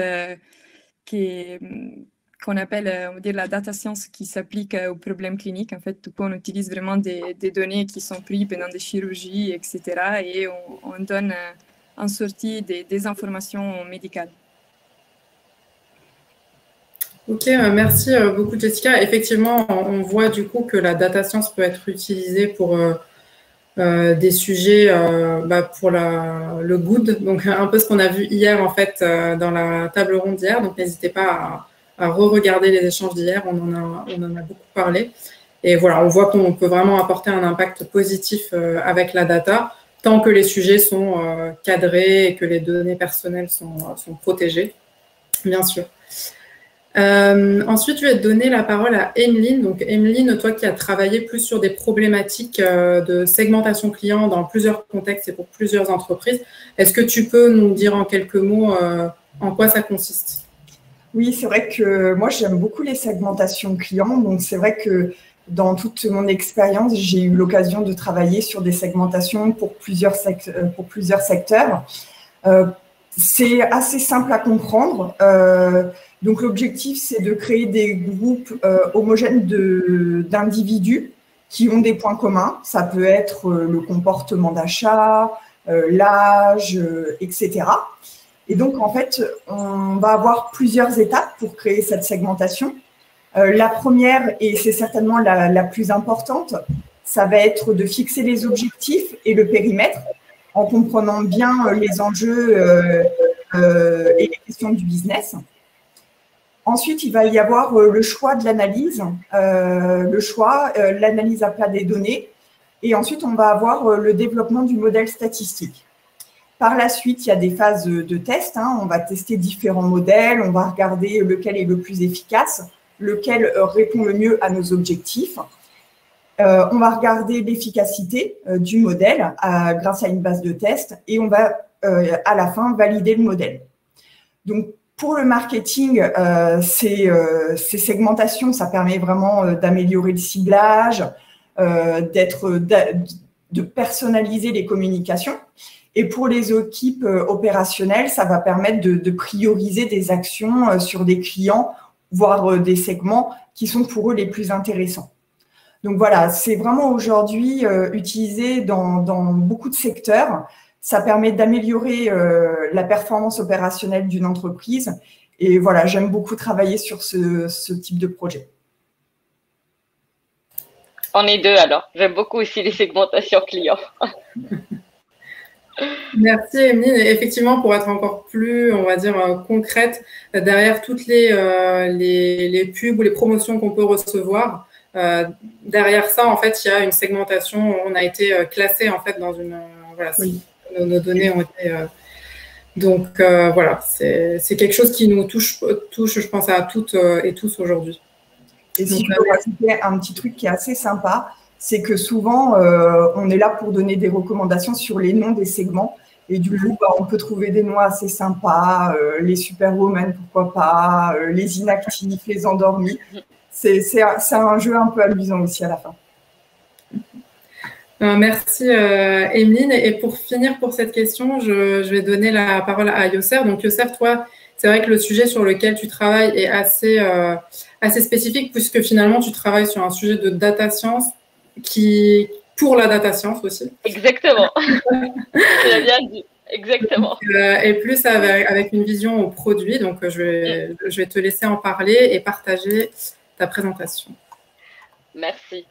qu'on appelle, on va dire, la data science qui s'applique aux problèmes cliniques. En fait, du coup, on utilise vraiment des données qui sont prises pendant des chirurgies, etc. Et on donne en sortie des informations médicales. Ok, merci beaucoup Jessica. Effectivement, on voit du coup que la data science peut être utilisée pour des sujets pour le good, donc un peu ce qu'on a vu hier en fait dans la table ronde d'hier. Donc n'hésitez pas à re-regarder les échanges d'hier, on en a beaucoup parlé. Et voilà, on voit qu'on peut vraiment apporter un impact positif avec la data, tant que les sujets sont cadrés et que les données personnelles sont protégées, bien sûr. Ensuite, je vais te donner la parole à Emeline. Donc, Emeline, toi qui as travaillé plus sur des problématiques de segmentation client dans plusieurs contextes et pour plusieurs entreprises, est-ce que tu peux nous dire en quelques mots en quoi ça consiste? Oui, c'est vrai que moi, j'aime beaucoup les segmentations clients. Donc, c'est vrai que dans toute mon expérience, j'ai eu l'occasion de travailler sur des segmentations pour plusieurs secteurs. C'est assez simple à comprendre. Donc, l'objectif, c'est de créer des groupes homogènes d'individus qui ont des points communs. Ça peut être le comportement d'achat, l'âge, etc. Et donc, en fait, on va avoir plusieurs étapes pour créer cette segmentation. La première, et c'est certainement la plus importante, ça va être de fixer les objectifs et le périmètre en comprenant bien les enjeux et les questions du business. Ensuite, il va y avoir le choix de l'analyse, l'analyse à plat des données. Et ensuite, on va avoir le développement du modèle statistique. Par la suite, il y a des phases de test. On va tester différents modèles. On va regarder lequel est le plus efficace, lequel répond le mieux à nos objectifs. On va regarder l'efficacité du modèle grâce à une base de test et on va à la fin valider le modèle. Donc, pour le marketing, ces segmentations, ça permet vraiment d'améliorer le ciblage, de personnaliser les communications. Et pour les équipes opérationnelles, ça va permettre de prioriser des actions sur des clients, voire des segments qui sont pour eux les plus intéressants. Donc voilà, c'est vraiment aujourd'hui utilisé dans beaucoup de secteurs. Ça permet d'améliorer la performance opérationnelle d'une entreprise. Et voilà, j'aime beaucoup travailler sur ce type de projet. On est deux alors. J'aime beaucoup aussi les segmentations clients. Merci Emeline. Et effectivement, pour être encore plus, on va dire, concrète, derrière toutes les pubs ou les promotions qu'on peut recevoir, derrière ça, en fait, il y a une segmentation. On a été classé en fait dans une… voilà, oui. Nos données ont été… donc, voilà, c'est quelque chose qui nous touche, je pense, à toutes et tous aujourd'hui. Et si je peux rajouter un petit truc qui est assez sympa, c'est que souvent, on est là pour donner des recommandations sur les noms des segments. Et du coup, on peut trouver des noms assez sympas, les superwomen, pourquoi pas, les inactifs, les endormis. C'est un jeu un peu amusant aussi à la fin. Merci Emeline. Et pour finir pour cette question, je vais donner la parole à Yosser. Donc Yosser, toi, c'est vrai que le sujet sur lequel tu travailles est assez spécifique puisque finalement, tu travailles sur un sujet de data science pour la data science aussi. Exactement. Tu l'as bien dit. Exactement. Et plus avec une vision au produit. Donc, je vais te laisser en parler et partager ta présentation. Merci.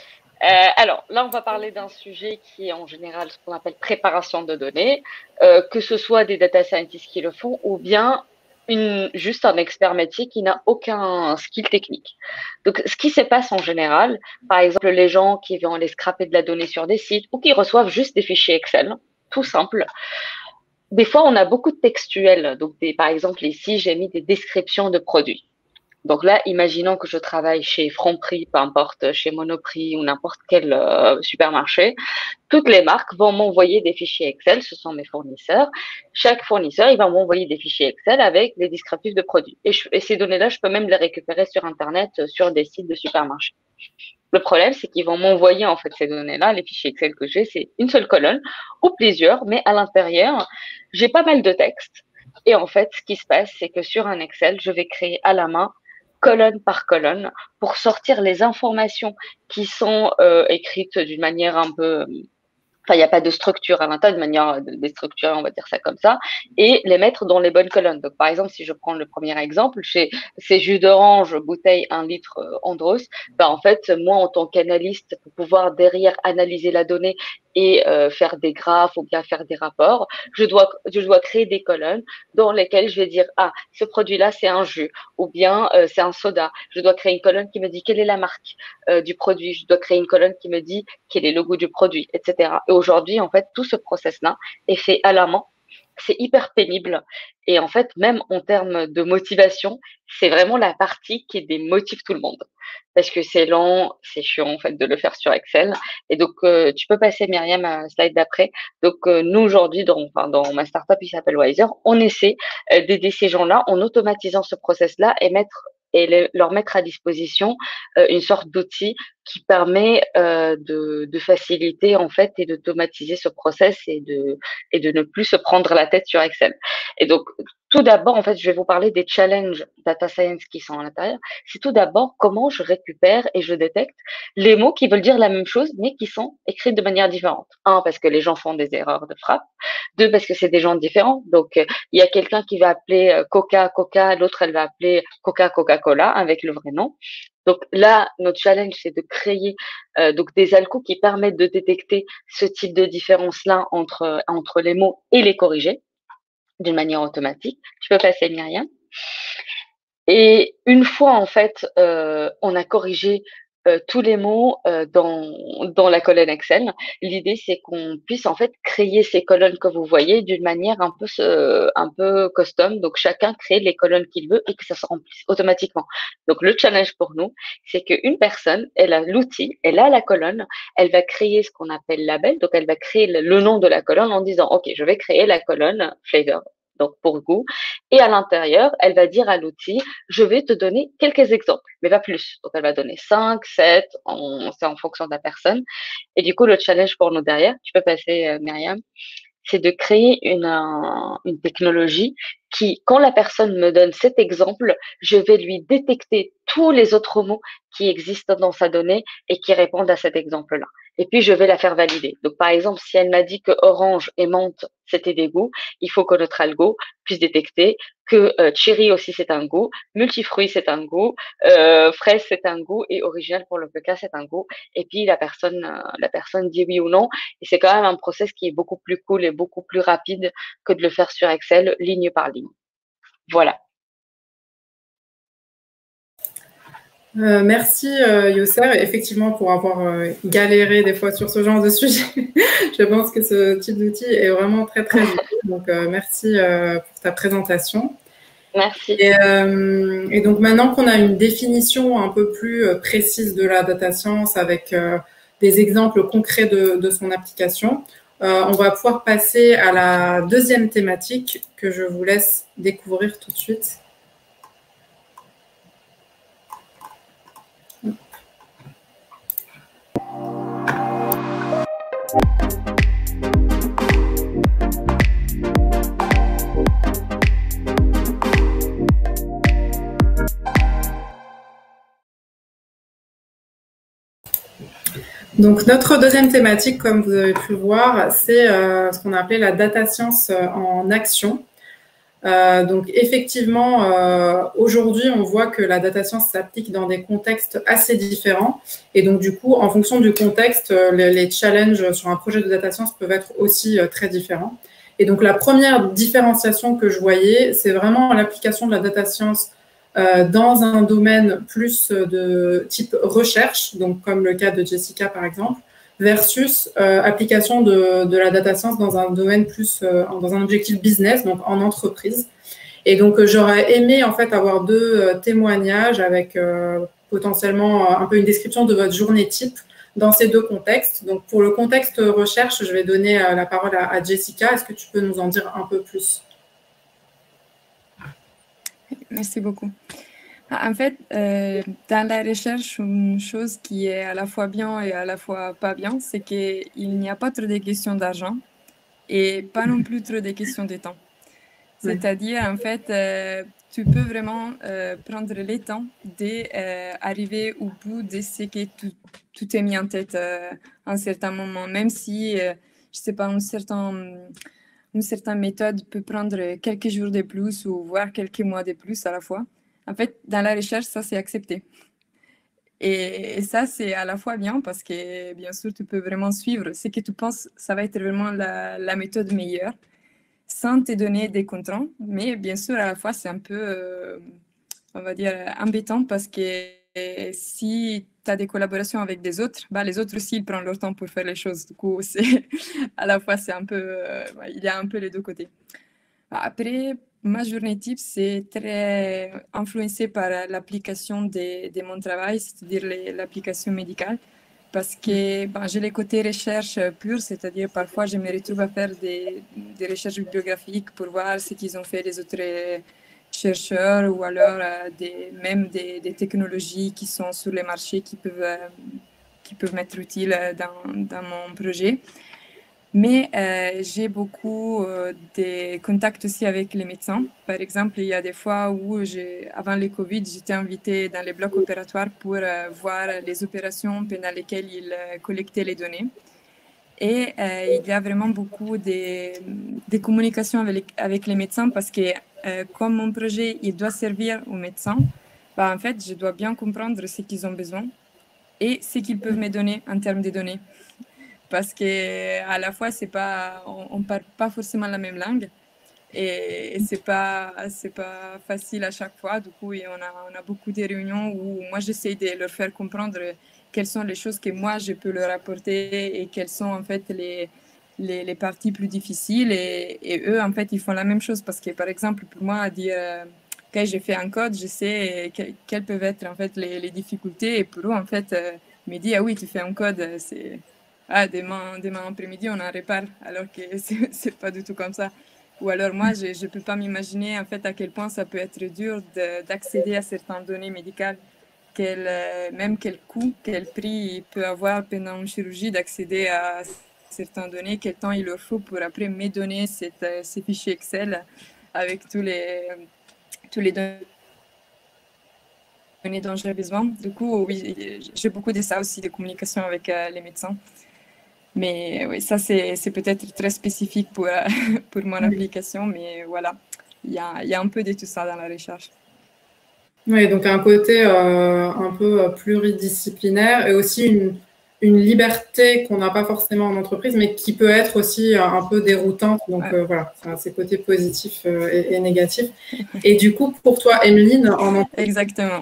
Alors, là, on va parler d'un sujet qui est en général ce qu'on appelle préparation de données, que ce soit des data scientists qui le font ou bien juste un expert métier qui n'a aucun skill technique. Donc, ce qui se passe en général, par exemple, les gens qui vont aller scraper de la donnée sur des sites ou qui reçoivent juste des fichiers Excel, tout simple. Des fois, on a beaucoup de textuels. Donc, par exemple, ici, j'ai mis des descriptions de produits. Donc là, imaginons que je travaille chez Franprix, peu importe, chez Monoprix ou n'importe quel supermarché. Toutes les marques vont m'envoyer des fichiers Excel, ce sont mes fournisseurs. Chaque fournisseur, il va m'envoyer des fichiers Excel avec les descriptifs de produits. Et ces données-là, je peux même les récupérer sur Internet, sur des sites de supermarchés. Le problème, c'est qu'ils vont m'envoyer en fait ces données-là, les fichiers Excel que j'ai, c'est une seule colonne ou plusieurs, mais à l'intérieur, j'ai pas mal de texte. Et en fait, ce qui se passe, c'est que sur un Excel, je vais créer à la main colonne par colonne pour sortir les informations qui sont écrites d'une manière un peu... Enfin, il n'y a pas de structure à l'intérieur, de manière déstructurée, on va dire ça comme ça, et les mettre dans les bonnes colonnes. Donc, par exemple, si je prends le premier exemple, chez ces jus d'orange, bouteille 1 litre Andros, en fait, moi, en tant qu'analyste, pour pouvoir derrière analyser la donnée et faire des graphes ou bien faire des rapports, je dois créer des colonnes dans lesquelles je vais dire, ah, ce produit-là, c'est un jus, ou bien c'est un soda. Je dois créer une colonne qui me dit quelle est la marque du produit. Je dois créer une colonne qui me dit quel est le goût du produit, etc. Et aujourd'hui, en fait, tout ce process-là est fait à la main. C'est hyper pénible. Et en fait, même en termes de motivation, c'est vraiment la partie qui démotive tout le monde. Parce que c'est lent, c'est chiant, en fait, de le faire sur Excel. Et donc, tu peux passer, Myriam, à la slide d'après. Donc, nous, aujourd'hui, dans ma startup qui s'appelle Wiser, on essaie d'aider ces gens-là en automatisant ce process-là et leur mettre à disposition une sorte d'outil qui permet de faciliter en fait et d'automatiser ce process et de ne plus se prendre la tête sur Excel. Et donc tout d'abord, en fait, je vais vous parler des challenges data science qui sont à l'intérieur. C'est tout d'abord comment je récupère et je détecte les mots qui veulent dire la même chose, mais qui sont écrits de manière différente. Un, parce que les gens font des erreurs de frappe. Deux, parce que c'est des gens différents. Donc, il y a quelqu'un qui va appeler Coca, l'autre, elle va appeler Coca-Cola avec le vrai nom. Donc là, notre challenge, c'est de créer donc des algos qui permettent de détecter ce type de différence-là entre les mots et les corriger d'une manière automatique. Tu peux passer, Myriam. Et une fois, en fait, on a corrigé tous les mots dans la colonne Excel, l'idée, c'est qu'on puisse, en fait, créer ces colonnes que vous voyez d'une manière un peu custom. Donc, chacun crée les colonnes qu'il veut et que ça se remplisse automatiquement. Donc, le challenge pour nous, c'est qu'une personne, elle a l'outil, elle a la colonne, elle va créer ce qu'on appelle label. Donc, elle va créer le nom de la colonne en disant, OK, je vais créer la colonne flavor. Donc pour goût, et à l'intérieur, elle va dire à l'outil, je vais te donner quelques exemples, mais pas plus. Donc elle va donner 5, 7, c'est en fonction de la personne. Et du coup, le challenge pour nous derrière, tu peux passer, Myriam, c'est de créer une technologie qui, quand la personne me donne cet exemple, je vais lui détecter tous les autres mots qui existent dans sa donnée et qui répondent à cet exemple-là. Et puis, je vais la faire valider. Donc, par exemple, si elle m'a dit que orange et menthe, c'était des goûts, il faut que notre algo puisse détecter que cherry aussi, c'est un goût, multifruit, c'est un goût, fraise, c'est un goût, et original pour le PK, c'est un goût. Et puis, la personne dit oui ou non. Et c'est quand même un process qui est beaucoup plus cool et beaucoup plus rapide que de le faire sur Excel, ligne par ligne. Voilà. Merci Yosser, effectivement pour avoir galéré des fois sur ce genre de sujet. Je pense que ce type d'outil est vraiment très très utile. Donc merci pour ta présentation. Merci. Et donc maintenant qu'on a une définition un peu plus précise de la data science avec des exemples concrets de son application, on va pouvoir passer à la deuxième thématique que je vous laisse découvrir tout de suite. Donc, notre deuxième thématique, comme vous avez pu le voir, c'est ce qu'on a appelé la data science en action. Donc effectivement, aujourd'hui, on voit que la data science s'applique dans des contextes assez différents. Et donc du coup, en fonction du contexte, les challenges sur un projet de data science peuvent être aussi très différents. Et donc la première différenciation que je voyais, c'est vraiment l'application de la data science dans un domaine plus de type recherche, donc comme le cas de Jessica par exemple, versus application de la data science dans un domaine plus, dans un objectif business, donc en entreprise. Et donc, j'aurais aimé en fait avoir deux témoignages avec potentiellement un peu une description de votre journée type dans ces deux contextes. Donc, pour le contexte recherche, je vais donner la parole à Jessica. Est-ce que tu peux nous en dire un peu plus? Merci beaucoup. En fait, dans la recherche, une chose qui est à la fois bien et à la fois pas bien, c'est qu'il n'y a pas trop de questions d'argent et pas non plus trop de questions de temps. C'est-à-dire, en fait, tu peux vraiment prendre le temps d'arriver au bout de ce que tu t'es mis en tête à un certain moment, même si, je sais pas, une certaine méthode peut prendre quelques jours de plus ou voire quelques mois de plus à la fois. En fait, dans la recherche, ça, c'est accepté. Et ça, c'est à la fois bien parce que, bien sûr, tu peux vraiment suivre ce que tu penses, ça va être vraiment la méthode meilleure, sans te donner des contraintes. Mais bien sûr, à la fois, c'est un peu, on va dire, embêtant parce que si tu as des collaborations avec des autres, bah, les autres aussi, ils prennent leur temps pour faire les choses. Du coup, à la fois, c'est un peu, il y a un peu les deux côtés. Après, ma journée type, c'est très influencé par l'application de mon travail, c'est-à-dire l'application médicale, parce que j'ai les côtés recherche pure, c'est-à-dire parfois je me retrouve à faire des recherches bibliographiques pour voir ce qu'ils ont fait les autres chercheurs ou alors même des technologies qui sont sur le marché qui peuvent m'être utiles dans mon projet. Mais j'ai beaucoup de contacts aussi avec les médecins. Par exemple, il y a des fois où, avant le Covid, j'étais invitée dans les blocs opératoires pour voir les opérations pendant lesquelles ils collectaient les données. Et il y a vraiment beaucoup de communication avec les médecins parce que comme mon projet il doit servir aux médecins, en fait, je dois bien comprendre ce qu'ils ont besoin et ce qu'ils peuvent me donner en termes de données. Parce qu'à la fois, on ne parle pas forcément la même langue et ce n'est pas facile à chaque fois. Du coup, on a beaucoup de réunions où moi, j'essaie de leur faire comprendre quelles sont les choses que moi, je peux leur apporter et quelles sont en fait les parties plus difficiles. Et eux, en fait, ils font la même chose parce que, par exemple, pour moi, dire quand j'ai fait un code, je sais quelles peuvent être en fait les difficultés. Et pour eux, en fait, me dire, ah oui, tu fais un code, c'est... Ah, demain après-midi, on en répare, alors que c'est pas du tout comme ça. Ou alors moi, je ne peux pas m'imaginer en fait à quel point ça peut être dur d'accéder à certaines données médicales, même quel coût, quel prix il peut avoir pendant une chirurgie d'accéder à certaines données, quel temps il leur faut pour après me donner ces fichiers Excel avec tous les données dont j'ai besoin. Du coup, oui, j'ai beaucoup de ça aussi, de communication avec les médecins. Mais oui, ça, c'est peut-être très spécifique pour mon application, mais voilà, il y a un peu de tout ça dans la recherche. Oui, donc un côté un peu pluridisciplinaire et aussi une liberté qu'on n'a pas forcément en entreprise, mais qui peut être aussi un peu déroutante. Donc voilà, ça a ses côtés positifs et négatifs. Et du coup, pour toi, Emeline, Exactement.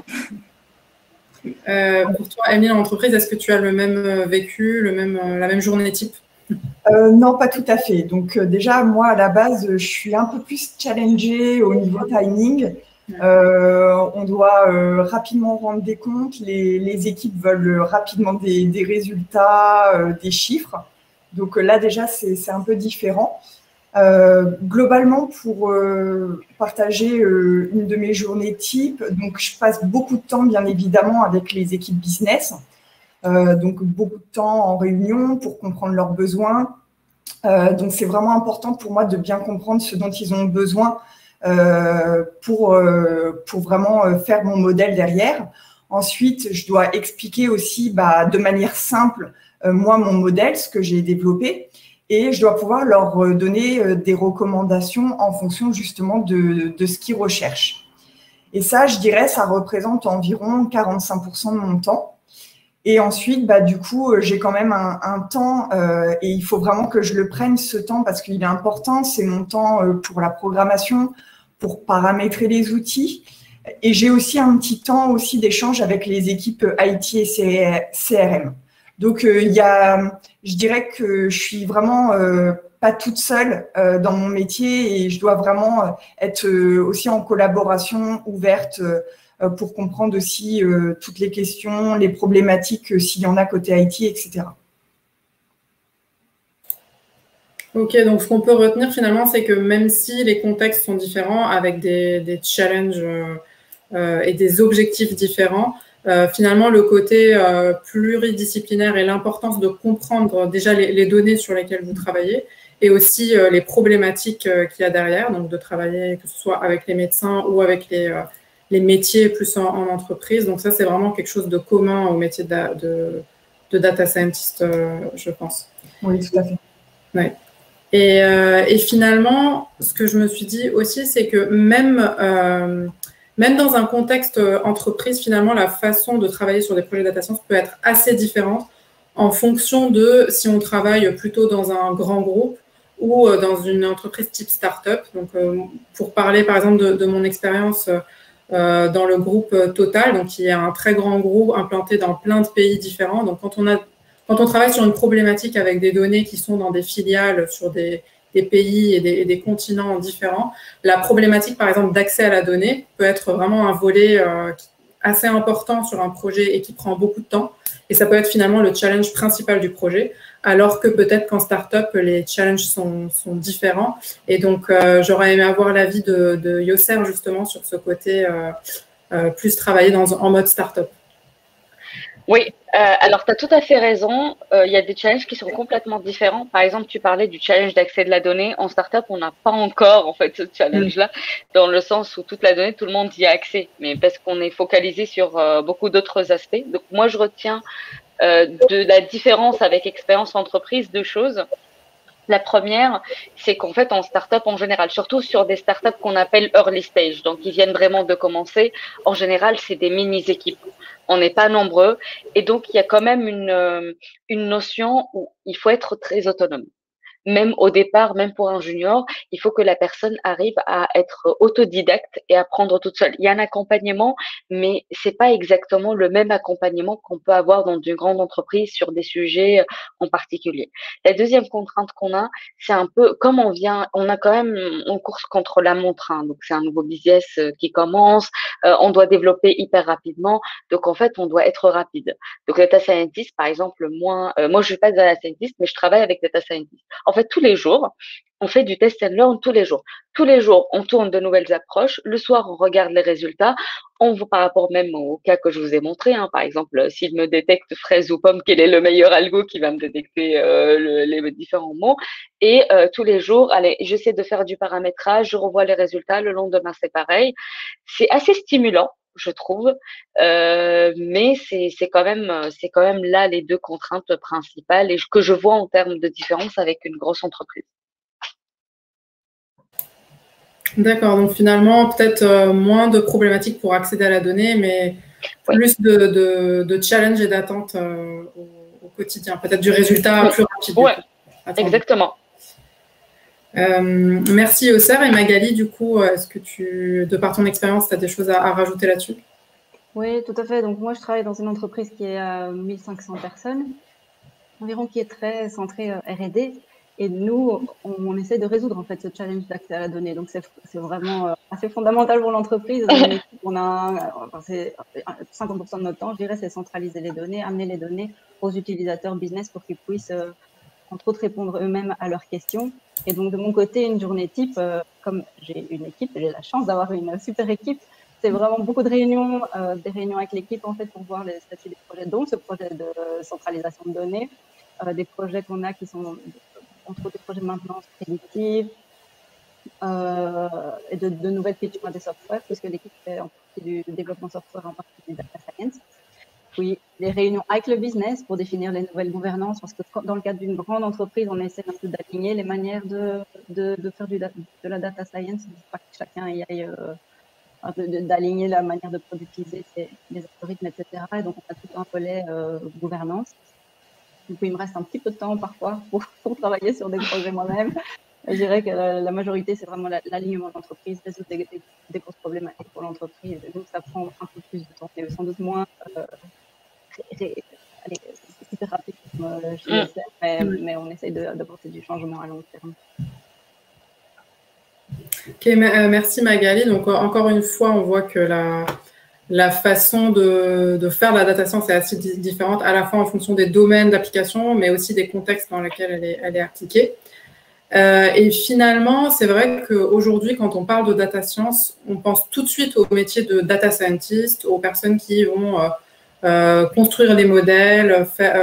Pour toi, Emeline, en entreprise, est-ce que tu as le même vécu, la même journée type? Non, pas tout à fait. Donc déjà, moi, à la base, je suis un peu plus challengée au niveau timing. On doit rapidement rendre des comptes. Les équipes veulent rapidement des résultats, des chiffres. Donc là, déjà, c'est un peu différent. Globalement, pour partager une de mes journées type, donc je passe beaucoup de temps, bien évidemment, avec les équipes business. Donc beaucoup de temps en réunion pour comprendre leurs besoins. Donc c'est vraiment important pour moi de bien comprendre ce dont ils ont besoin pour vraiment faire mon modèle derrière. Ensuite, je dois expliquer aussi de manière simple, moi, mon modèle, ce que j'ai développé. et je dois pouvoir leur donner des recommandations en fonction justement de ce qu'ils recherchent. Et ça, je dirais, ça représente environ 45% de mon temps. Et ensuite, du coup, j'ai quand même un temps et il faut vraiment que je le prenne, ce temps, parce qu'il est important. C'est mon temps pour la programmation, pour paramétrer les outils. Et j'ai aussi un petit temps aussi d'échange avec les équipes IT et CRM. Donc, je dirais que je suis vraiment pas toute seule dans mon métier et je dois vraiment être aussi en collaboration ouverte pour comprendre aussi toutes les questions, les problématiques s'il y en a côté IT, etc. Ok, donc ce qu'on peut retenir finalement, c'est que même si les contextes sont différents, avec des challenges et des objectifs différents, finalement le côté pluridisciplinaire et l'importance de comprendre déjà les données sur lesquelles vous travaillez et aussi les problématiques qu'il y a derrière, donc de travailler que ce soit avec les médecins ou avec les métiers plus en entreprise. Donc ça, c'est vraiment quelque chose de commun au métier de data scientist, je pense. Oui, tout à fait. Ouais. Et finalement, ce que je me suis dit aussi, c'est que même dans un contexte entreprise, finalement, la façon de travailler sur des projets data science peut être assez différente en fonction de si on travaille plutôt dans un grand groupe ou dans une entreprise type start-up. Donc, pour parler, par exemple, de mon expérience dans le groupe Total, donc qui est un très grand groupe implanté dans plein de pays différents. Donc, quand on travaille sur une problématique avec des données qui sont dans des filiales sur des pays et des continents différents, la problématique, par exemple, d'accès à la donnée peut être vraiment un volet assez important sur un projet et qui prend beaucoup de temps. Et ça peut être finalement le challenge principal du projet, alors que peut-être qu'en start-up, les challenges sont différents. Et donc, j'aurais aimé avoir l'avis de Yosser, justement, sur ce côté plus travailler en mode start-up. Oui, alors tu as tout à fait raison. Il y a des challenges qui sont complètement différents. Par exemple, tu parlais du challenge d'accès de la donnée. En startup, on n'a pas encore en fait ce challenge-là, dans le sens où toute la donnée, tout le monde y a accès, mais parce qu'on est focalisé sur beaucoup d'autres aspects. Donc moi, je retiens de la différence avec expérience entreprise deux choses. La première, c'est qu'en fait, en start-up en général, surtout sur des start-up qu'on appelle early stage, donc ils viennent vraiment de commencer, en général, c'est des mini-équipes. On n'est pas nombreux. Et donc, il y a quand même une notion où il faut être très autonome. Même au départ, même pour un junior, il faut que la personne arrive à être autodidacte et apprendre toute seule. Il y a un accompagnement, mais c'est pas exactement le même accompagnement qu'on peut avoir dans une grande entreprise sur des sujets en particulier. La deuxième contrainte qu'on a, c'est un peu comme on a quand même, on course contre la montre, hein, donc c'est un nouveau business qui commence, on doit développer hyper rapidement, donc en fait, on doit être rapide. Donc data scientist, par exemple, moi je suis pas data scientist, mais je travaille avec data scientist. En fait, tous les jours, on fait du test and learn tous les jours. Tous les jours, on tourne de nouvelles approches. Le soir, on regarde les résultats. On voit par rapport même au cas que je vous ai montré, hein, par exemple, s'il me détecte fraise ou pomme, quel est le meilleur algo qui va me détecter les différents mots. Et tous les jours, allez, j'essaie de faire du paramétrage, je revois les résultats. Le lendemain, c'est pareil. C'est assez stimulant, je trouve, mais c'est quand même là les deux contraintes principales et que je vois en termes de différence avec une grosse entreprise. D'accord, donc finalement, peut-être moins de problématiques pour accéder à la donnée, mais plus de challenge et d'attente au quotidien, peut-être du résultat plus rapide. Oui, exactement. Merci Yosser. Et Magali, du coup, est-ce que de par ton expérience, tu as des choses à rajouter là-dessus? Oui, tout à fait. Donc moi, je travaille dans une entreprise qui est à 1500 personnes, environ, qui est très centrée R&D. Et nous, on essaie de résoudre en fait ce challenge d'accès à la donnée. Donc c'est vraiment assez fondamental pour l'entreprise. On a, c'est 50% de notre temps, je dirais, c'est centraliser les données, amener les données aux utilisateurs business pour qu'ils puissent, entre autres, répondre eux-mêmes à leurs questions. Et donc de mon côté, une journée type, comme j'ai une équipe, j'ai la chance d'avoir une super équipe. C'est vraiment beaucoup de réunions, des réunions avec l'équipe en fait pour voir les statuts des projets, donc ce projet de centralisation de données, des projets qu'on a qui sont entre autres des projets de maintenance prédictive et de nouvelles features des softwares, puisque l'équipe fait en partie du développement software, en partie du data science. puis les réunions avec le business pour définir les nouvelles gouvernances, parce que dans le cadre d'une grande entreprise, on essaie un peu d'aligner les manières de faire de la data science, pas que chacun y aille un peu d'aligner la manière de productiser les algorithmes, etc. Et donc, on a tout un volet gouvernance. Du coup, il me reste un petit peu de temps parfois pour travailler sur des projets moi-même. Je dirais que la majorité, c'est vraiment l'alignement de l'entreprise, résoudre des grosses problématiques pour l'entreprise. Donc, ça prend un peu plus de temps, mais sans doute moins super rapide comme chez ESR, mais on essaye d'apporter du changement à long terme. Ok, merci Magali. Donc, encore une fois, on voit que la façon de faire la data science est assez différente, à la fois en fonction des domaines d'application, mais aussi des contextes dans lesquels elle est appliquée. Et finalement, c'est vrai qu'aujourd'hui, quand on parle de data science, on pense tout de suite au métier de data scientist, aux personnes qui vont construire les modèles, faire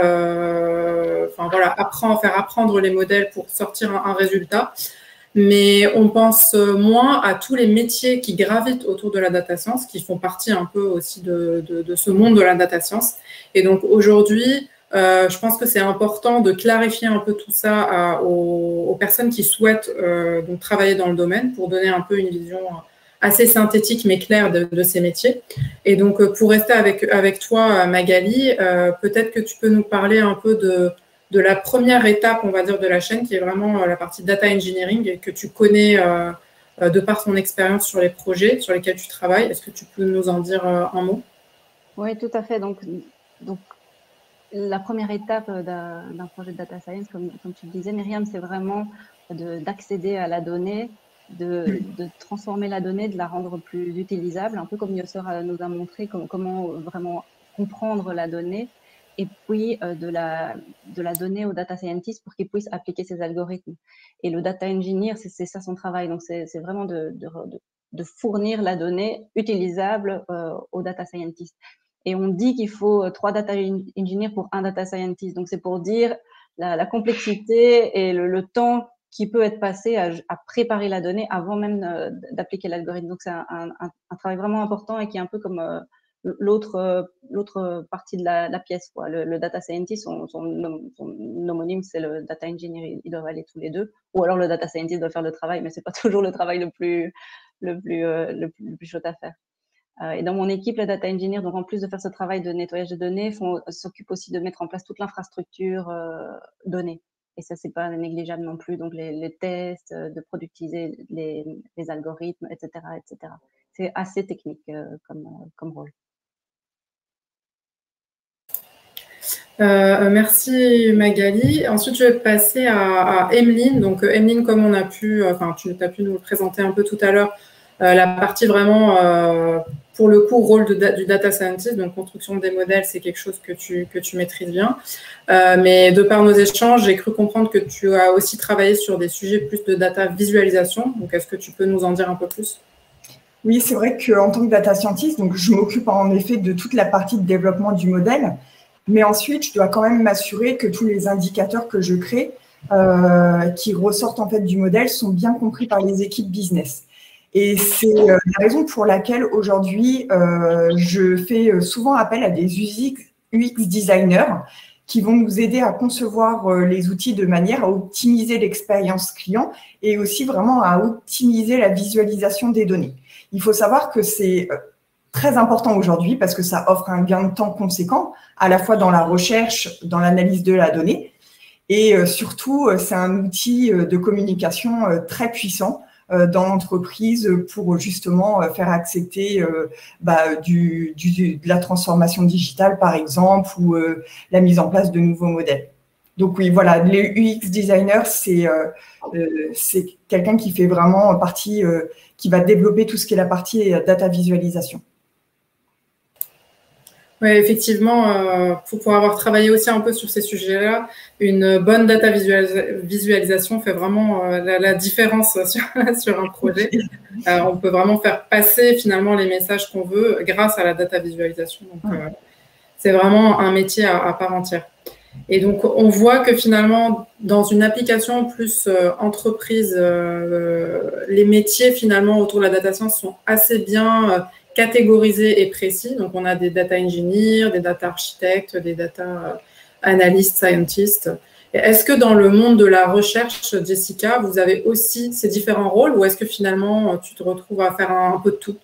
apprendre les modèles pour sortir un résultat. Mais on pense moins à tous les métiers qui gravitent autour de la data science, qui font partie un peu aussi de ce monde de la data science. Et donc aujourd'hui, je pense que c'est important de clarifier un peu tout ça aux personnes qui souhaitent donc travailler dans le domaine pour donner un peu une vision assez synthétique mais claire de ces métiers. Et donc, pour rester avec toi, Magali, peut-être que tu peux nous parler un peu de la première étape, on va dire, de la chaîne, qui est vraiment la partie data engineering, et que tu connais de par ton expérience sur les projets sur lesquels tu travailles. Est-ce que tu peux nous en dire un mot? Oui, tout à fait. Donc, la première étape d'un projet de data science, comme tu le disais, Myriam, c'est vraiment d'accéder à la donnée, de transformer la donnée, de la rendre plus utilisable, un peu comme Yosser nous a montré comment vraiment comprendre la donnée, et puis de la donner aux data scientists pour qu'ils puissent appliquer ces algorithmes. Et le data engineer, c'est ça son travail. Donc, c'est vraiment de fournir la donnée utilisable aux data scientists. Et on dit qu'il faut 3 data engineers pour 1 data scientist. Donc, c'est pour dire la complexité et le temps qui peut être passé à préparer la donnée avant même d'appliquer l'algorithme. Donc, c'est un travail vraiment important et qui est un peu comme l'autre partie de la pièce, quoi. Le data scientist, son homonyme, c'est le data engineer. Ils doivent aller tous les deux. Ou alors, le data scientist doit faire le travail, mais c'est pas toujours le travail le plus chaud à faire. Et dans mon équipe, les data engineers, donc en plus de faire ce travail de nettoyage de données, s'occupent aussi de mettre en place toute l'infrastructure données. Et ça, c'est pas négligeable non plus. Donc les tests, de productiser les algorithmes, etc., etc. C'est assez technique comme rôle. Merci Magali. Ensuite, je vais passer à Emeline. Donc Emeline, comme on a pu, tu as pu nous le présenter un peu tout à l'heure, la partie vraiment, pour le coup, rôle du data scientist, donc construction des modèles, c'est quelque chose que tu maîtrises bien. Mais de par nos échanges, j'ai cru comprendre que tu as aussi travaillé sur des sujets plus de data visualisation. Donc, est-ce que tu peux nous en dire un peu plus? Oui, c'est vrai qu'en tant que data scientist, donc je m'occupe en effet de toute la partie de développement du modèle. Mais ensuite, je dois quand même m'assurer que tous les indicateurs que je crée, qui ressortent en fait du modèle, sont bien compris par les équipes business. Et c'est la raison pour laquelle aujourd'hui, je fais souvent appel à des UX designers qui vont nous aider à concevoir les outils de manière à optimiser l'expérience client et aussi vraiment à optimiser la visualisation des données. Il faut savoir que c'est très important aujourd'hui parce que ça offre un gain de temps conséquent, à la fois dans la recherche, dans l'analyse de la donnée. Et surtout, c'est un outil de communication très puissant dans l'entreprise pour justement faire accepter de la transformation digitale, par exemple, ou la mise en place de nouveaux modèles. Donc oui, voilà, les UX designers, c'est quelqu'un qui fait vraiment partie, qui va développer tout ce qui est la partie data visualisation. Oui, effectivement, pour avoir travaillé aussi un peu sur ces sujets-là, une bonne data visualisation fait vraiment la différence sur un projet. On peut vraiment faire passer finalement les messages qu'on veut grâce à la data visualisation. Donc, c'est vraiment un métier à part entière. Et donc, on voit que finalement, dans une application plus entreprise, les métiers finalement autour de la data science sont assez bien catégorisés et précis. Donc, on a des data engineers, des data architectes, des data analystes, scientists. Est-ce que dans le monde de la recherche, Jessica, vous avez aussi ces différents rôles ou est-ce que finalement, tu te retrouves à faire un peu de tout?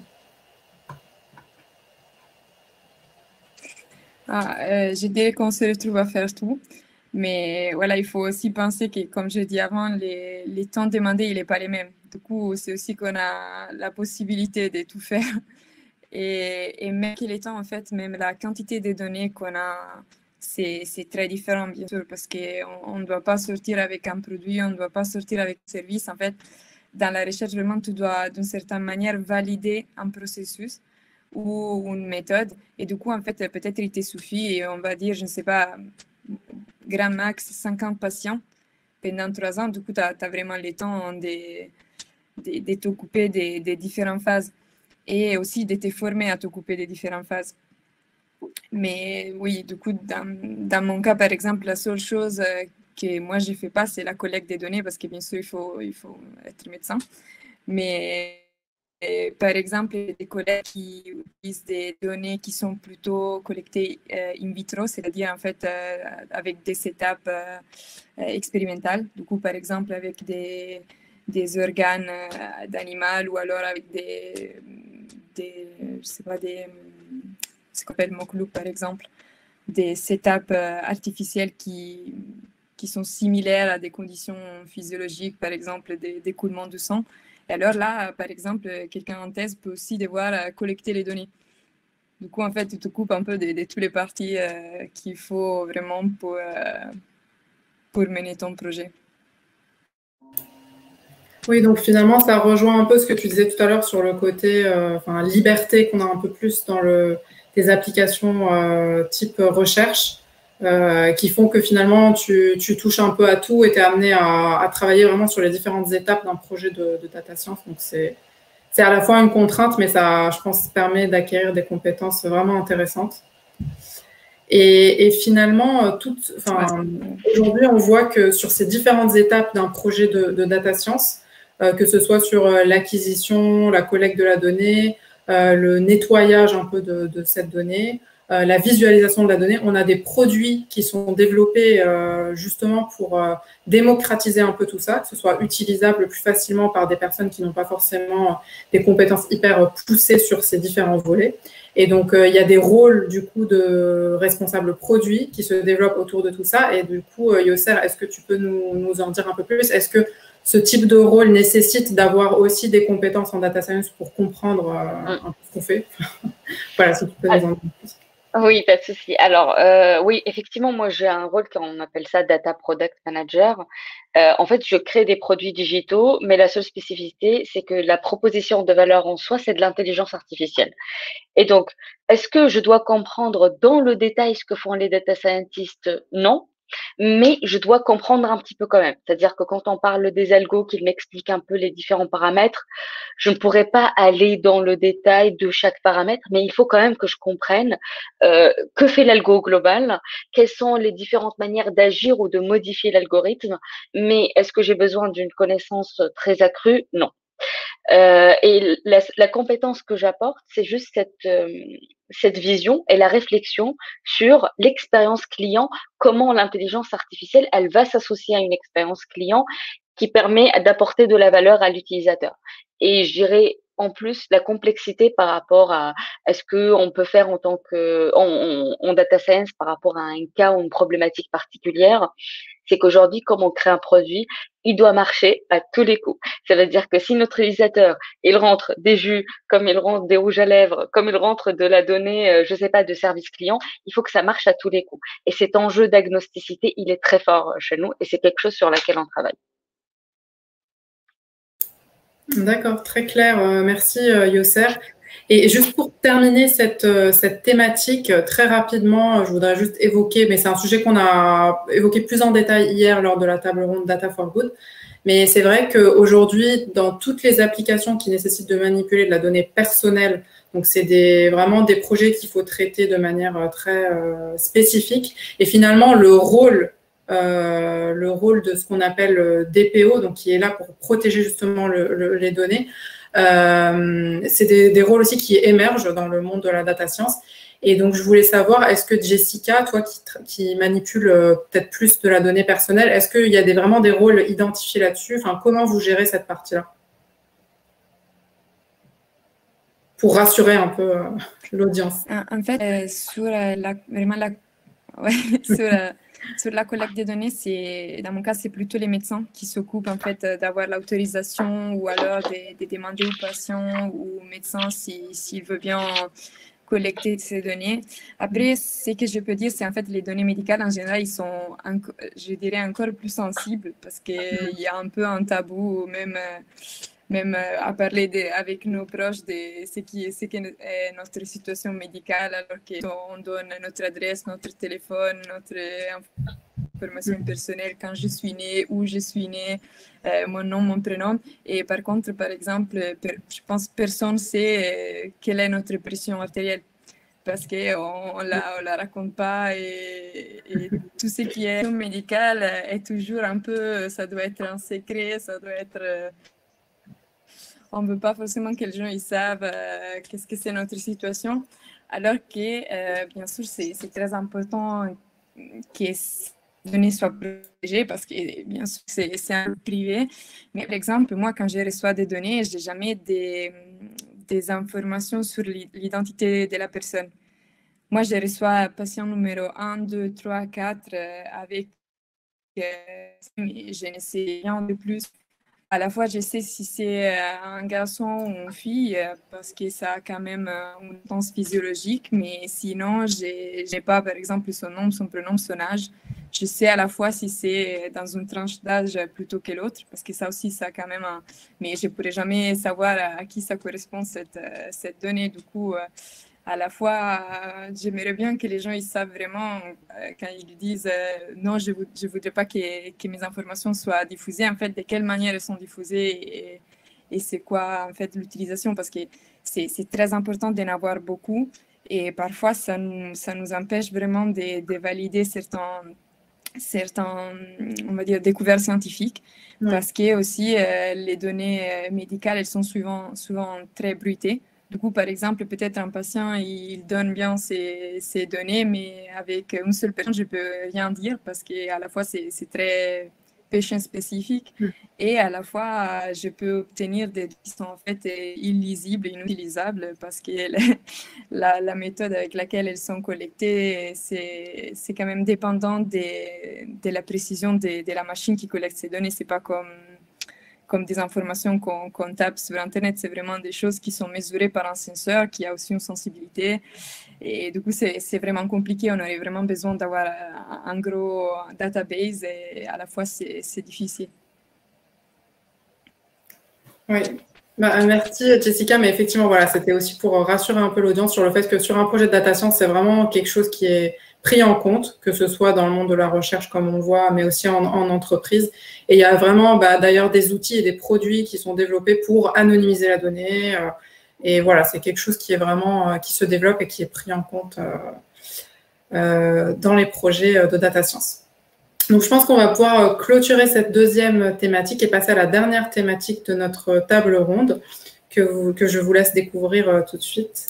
Je dirais qu'on se retrouve à faire tout. Mais voilà, il faut aussi penser que, comme je dis avant, les temps demandés, il n'est pas les mêmes. Du coup, c'est aussi qu'on a la possibilité de tout faire. Et même que les temps, en fait, même la quantité de données qu'on a, c'est très différent, bien sûr, parce qu'on ne doit pas sortir avec un produit, on ne doit pas sortir avec un service. En fait, dans la recherche, vraiment, tu dois, d'une certaine manière, valider un processus ou une méthode. Et du coup, en fait, peut-être il te suffit, et on va dire, je ne sais pas, grand max 50 patients pendant 3 ans. Du coup, tu as vraiment le temps de t'occuper des différentes phases et aussi de te former à t'occuper des différentes phases. Mais oui, du coup, dans mon cas, par exemple, la seule chose que moi, je ne fais pas, c'est la collecte des données parce que, bien sûr, il faut être médecin. Mais par exemple, des collègues qui utilisent des données qui sont plutôt collectées in vitro, c'est-à-dire en fait avec des setups expérimentales. Du coup, par exemple, avec des organes d'animal ou alors avec je sais pas, ce qu'on appelle Mokloop, par exemple, des setups artificiels qui sont similaires à des conditions physiologiques, par exemple d'écoulement du sang. Et alors là, par exemple, quelqu'un en thèse peut aussi devoir collecter les données. Du coup, en fait, tu te coupes un peu de tous les parties qu'il faut vraiment pour mener ton projet. Oui, donc finalement, ça rejoint un peu ce que tu disais tout à l'heure sur le côté liberté qu'on a un peu plus dans des applications type recherche, qui font que finalement, tu touches un peu à tout et tu es amené à travailler vraiment sur les différentes étapes d'un projet de data science. Donc, c'est à la fois une contrainte, mais ça, je pense, permet d'acquérir des compétences vraiment intéressantes. Et finalement, aujourd'hui, on voit que sur ces différentes étapes d'un projet de data science, que ce soit sur l'acquisition, la collecte de la donnée, le nettoyage un peu de cette donnée, la visualisation de la donnée, on a des produits qui sont développés justement pour démocratiser un peu tout ça, que ce soit utilisable plus facilement par des personnes qui n'ont pas forcément des compétences hyper poussées sur ces différents volets. Et donc, il y a des rôles du coup de responsables produits qui se développent autour de tout ça. Et du coup, Yosser, est-ce que tu peux nous en dire un peu plus? Est-ce que ce type de rôle nécessite d'avoir aussi des compétences en data science pour comprendre un peu ce qu'on fait? Voilà, si tu peux nous en dire plus. Oui, pas de souci. Alors, oui, effectivement, moi, j'ai un rôle qu'on appelle ça Data Product Manager. En fait, je crée des produits digitaux, mais la seule spécificité, c'est que la proposition de valeur en soi, c'est de l'intelligence artificielle. Et donc, est-ce que je dois comprendre dans le détail ce que font les data scientists? Non. Mais je dois comprendre un petit peu quand même. C'est-à-dire que quand on parle des algos, qu'ils m'expliquent un peu les différents paramètres, je ne pourrais pas aller dans le détail de chaque paramètre, mais il faut quand même que je comprenne que fait l'algo global, quelles sont les différentes manières d'agir ou de modifier l'algorithme. Mais est-ce que j'ai besoin d'une connaissance très accrue? Non. Et la compétence que j'apporte, c'est juste cette vision et la réflexion sur l'expérience client, comment l'intelligence artificielle, elle va s'associer à une expérience client qui permet d'apporter de la valeur à l'utilisateur. Et je dirais en plus la complexité par rapport à ce qu'on peut faire en tant que en data science par rapport à un cas ou une problématique particulière, c'est qu'aujourd'hui, comme on crée un produit, il doit marcher à tous les coups. Ça veut dire que si notre utilisateur, il rentre des jus, comme il rentre des rouges à lèvres, comme il rentre de la donnée, je sais pas, de service client, il faut que ça marche à tous les coups. Et cet enjeu d'agnosticité, il est très fort chez nous et c'est quelque chose sur laquelle on travaille. D'accord, très clair. Merci Yosser. Et juste pour terminer cette thématique, très rapidement, je voudrais juste évoquer, mais c'est un sujet qu'on a évoqué plus en détail hier lors de la table ronde Data for Good, mais c'est vrai qu'aujourd'hui, dans toutes les applications qui nécessitent de manipuler de la donnée personnelle, donc c'est vraiment des projets qu'il faut traiter de manière très spécifique, et finalement le rôle de ce qu'on appelle DPO, donc qui est là pour protéger justement les données, C'est des rôles aussi qui émergent dans le monde de la data science. Et donc, je voulais savoir, est-ce que Jessica, toi qui manipule peut-être plus de la donnée personnelle, est-ce qu'il y a vraiment des rôles identifiés là-dessus? Enfin, comment vous gérez cette partie-là? Pour rassurer un peu l'audience. En fait, sur la collecte des données, dans mon cas, c'est plutôt les médecins qui s'occupent en fait d'avoir l'autorisation ou alors de demander aux patients ou aux médecins s'il veut bien collecter ces données. Après, ce que je peux dire, c'est en fait les données médicales en général, ils sont, je dirais, encore plus sensibles parce qu'il y a un peu un tabou, même à parler avec nos proches de ce qu'est notre situation médicale, alors qu'on donne notre adresse, notre téléphone, notre information personnelle, quand je suis née, où je suis née, mon nom, mon prénom. Et par contre, par exemple, je pense que personne ne sait quelle est notre pression artérielle parce qu'on ne la raconte pas et tout ce qui est médical est toujours un peu, ça doit être un secret, ça doit être... on ne veut pas forcément que les gens ils savent qu'est-ce que c'est notre situation, alors que, bien sûr, c'est très important que les données soient protégées parce que, bien sûr, c'est un peu privé. Mais, par exemple, moi, quand je reçois des données, je n'ai jamais des informations sur l'identité de la personne. Moi, je reçois patient numéro 1, 2, 3, 4 avec... mais je ne sais rien de plus. À la fois, je sais si c'est un garçon ou une fille parce que ça a quand même une importance physiologique, mais sinon, je n'ai pas, par exemple, son nom, son prénom, son âge. Je sais à la fois si c'est dans une tranche d'âge plutôt que l'autre, parce que ça aussi, ça a quand même un... Mais je ne pourrais jamais savoir à qui ça correspond, cette donnée. Du coup, à la fois, j'aimerais bien que les gens ils savent vraiment quand ils disent non, je ne voudrais pas que mes informations soient diffusées, en fait, de quelle manière elles sont diffusées et c'est quoi en fait l'utilisation, parce que c'est très important d'en avoir beaucoup et parfois ça nous empêche vraiment de valider certains on va dire, découvertes scientifiques, parce que aussi les données médicales, elles sont souvent très bruitées. Du coup, par exemple, peut-être un patient, il donne bien ses données, mais avec une seule personne, je ne peux rien dire parce qu'à la fois, c'est très patient spécifique et à la fois, je peux obtenir des données qui sont en fait illisibles, inutilisables parce que la méthode avec laquelle elles sont collectées, c'est quand même dépendant de la précision de la machine qui collecte ces données. Ce n'est pas comme des informations qu'on tape sur Internet, c'est vraiment des choses qui sont mesurées par un senseur qui a aussi une sensibilité. Et du coup, c'est vraiment compliqué. On aurait vraiment besoin d'avoir un gros database et à la fois, c'est difficile. Oui. Merci Jessica, mais effectivement, voilà, c'était aussi pour rassurer un peu l'audience sur le fait que sur un projet de data science, c'est vraiment quelque chose qui est pris en compte, que ce soit dans le monde de la recherche comme on voit, mais aussi en entreprise. Et il y a vraiment d'ailleurs des outils et des produits qui sont développés pour anonymiser la donnée. Et voilà, c'est quelque chose qui est vraiment qui se développe et qui est pris en compte dans les projets de data science. Donc, je pense qu'on va pouvoir clôturer cette deuxième thématique et passer à la dernière thématique de notre table ronde que je vous laisse découvrir tout de suite.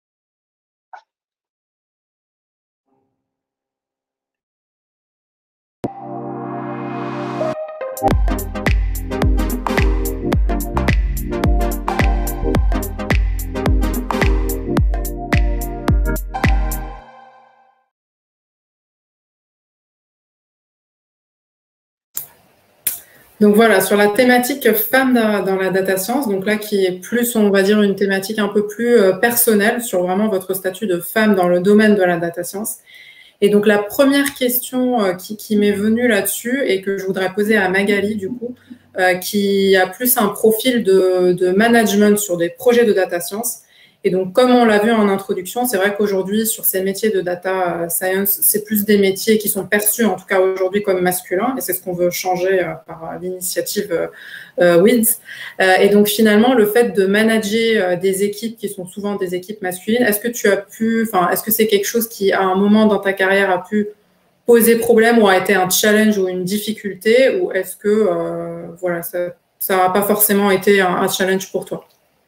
Donc voilà, sur la thématique femmes dans la data science, donc là qui est plus, on va dire, une thématique un peu plus personnelle sur vraiment votre statut de femme dans le domaine de la data science. Et donc la première question qui m'est venue là-dessus et que je voudrais poser à Magali du coup, qui a plus un profil de management sur des projets de data science. Et donc, comme on l'a vu en introduction, c'est vrai qu'aujourd'hui, sur ces métiers de data science, c'est plus des métiers qui sont perçus, en tout cas aujourd'hui, comme masculins. Et c'est ce qu'on veut changer par l'initiative WIDS. Et donc, finalement, le fait de manager des équipes qui sont souvent des équipes masculines, est-ce que tu as pu, est-ce que c'est quelque chose qui, à un moment dans ta carrière, a pu poser problème ou a été un challenge ou une difficulté, ou est-ce que, voilà, ça n'a pas forcément été un challenge pour toi?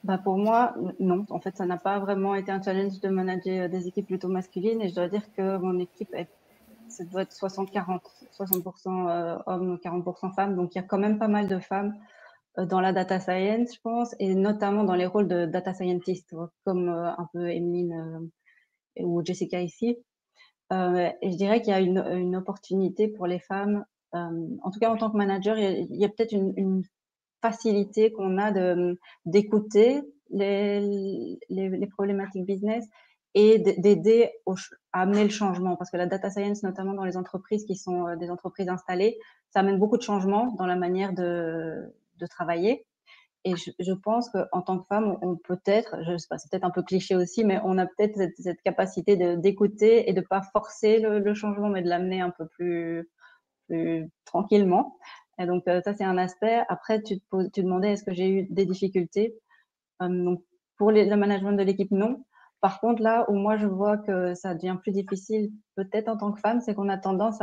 Bah pour moi, non. En fait, ça n'a pas vraiment été un challenge de manager des équipes plutôt masculines. Et je dois dire que mon équipe, ça doit être 60-40, 60% hommes, 40% femmes. Donc, il y a quand même pas mal de femmes dans la data science, je pense, et notamment dans les rôles de data scientist, comme un peu Emeline ou Jessica ici. Et je dirais qu'il y a une opportunité pour les femmes, en tout cas en tant que manager, il y a peut-être une facilité qu'on a d'écouter les problématiques business et d'aider à amener le changement. Parce que la data science, notamment dans les entreprises qui sont des entreprises installées, ça amène beaucoup de changements dans la manière de travailler. Et je pense qu'en tant que femme, on peut-être, je sais pas, c'est peut-être un peu cliché aussi, mais on a peut-être cette capacité d'écouter et de pas forcer le changement, mais de l'amener un peu plus tranquillement. Et donc, ça, c'est un aspect. Après, tu demandais, est-ce que j'ai eu des difficultés? Donc, pour le management de l'équipe, non. Par contre, là où moi, je vois que ça devient plus difficile, peut-être en tant que femme, c'est qu'on a tendance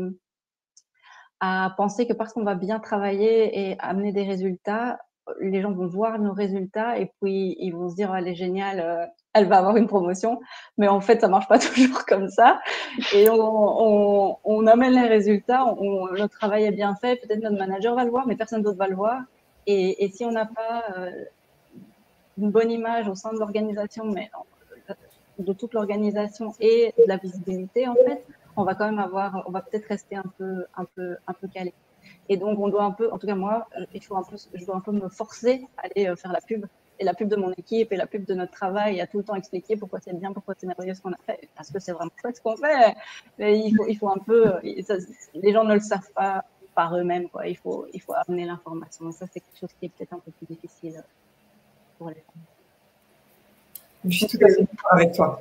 à penser que parce qu'on va bien travailler et amener des résultats, les gens vont voir nos résultats et puis ils vont se dire, elle est géniale, elle va avoir une promotion. Mais en fait, ça marche pas toujours comme ça. Et on amène les résultats, notre travail est bien fait, peut-être notre manager va le voir, mais personne d'autre va le voir. Et si on n'a pas une bonne image au sein de l'organisation, mais de toute l'organisation et de la visibilité, en fait, on va quand même on va peut-être rester un peu calé. Et donc, on doit un peu, en tout cas moi, je dois un peu me forcer à aller faire la pub. Et la pub de mon équipe et la pub de notre travail, à tout le temps expliquer pourquoi c'est bien, pourquoi c'est merveilleux ce qu'on a fait, parce que c'est vraiment chouette ce qu'on fait. Mais il faut un peu, les gens ne le savent pas par eux-mêmes, quoi. Il faut amener l'information. Ça, c'est quelque chose qui est peut-être un peu plus difficile pour les femmes. Je suis tout à fait d'accord avec toi.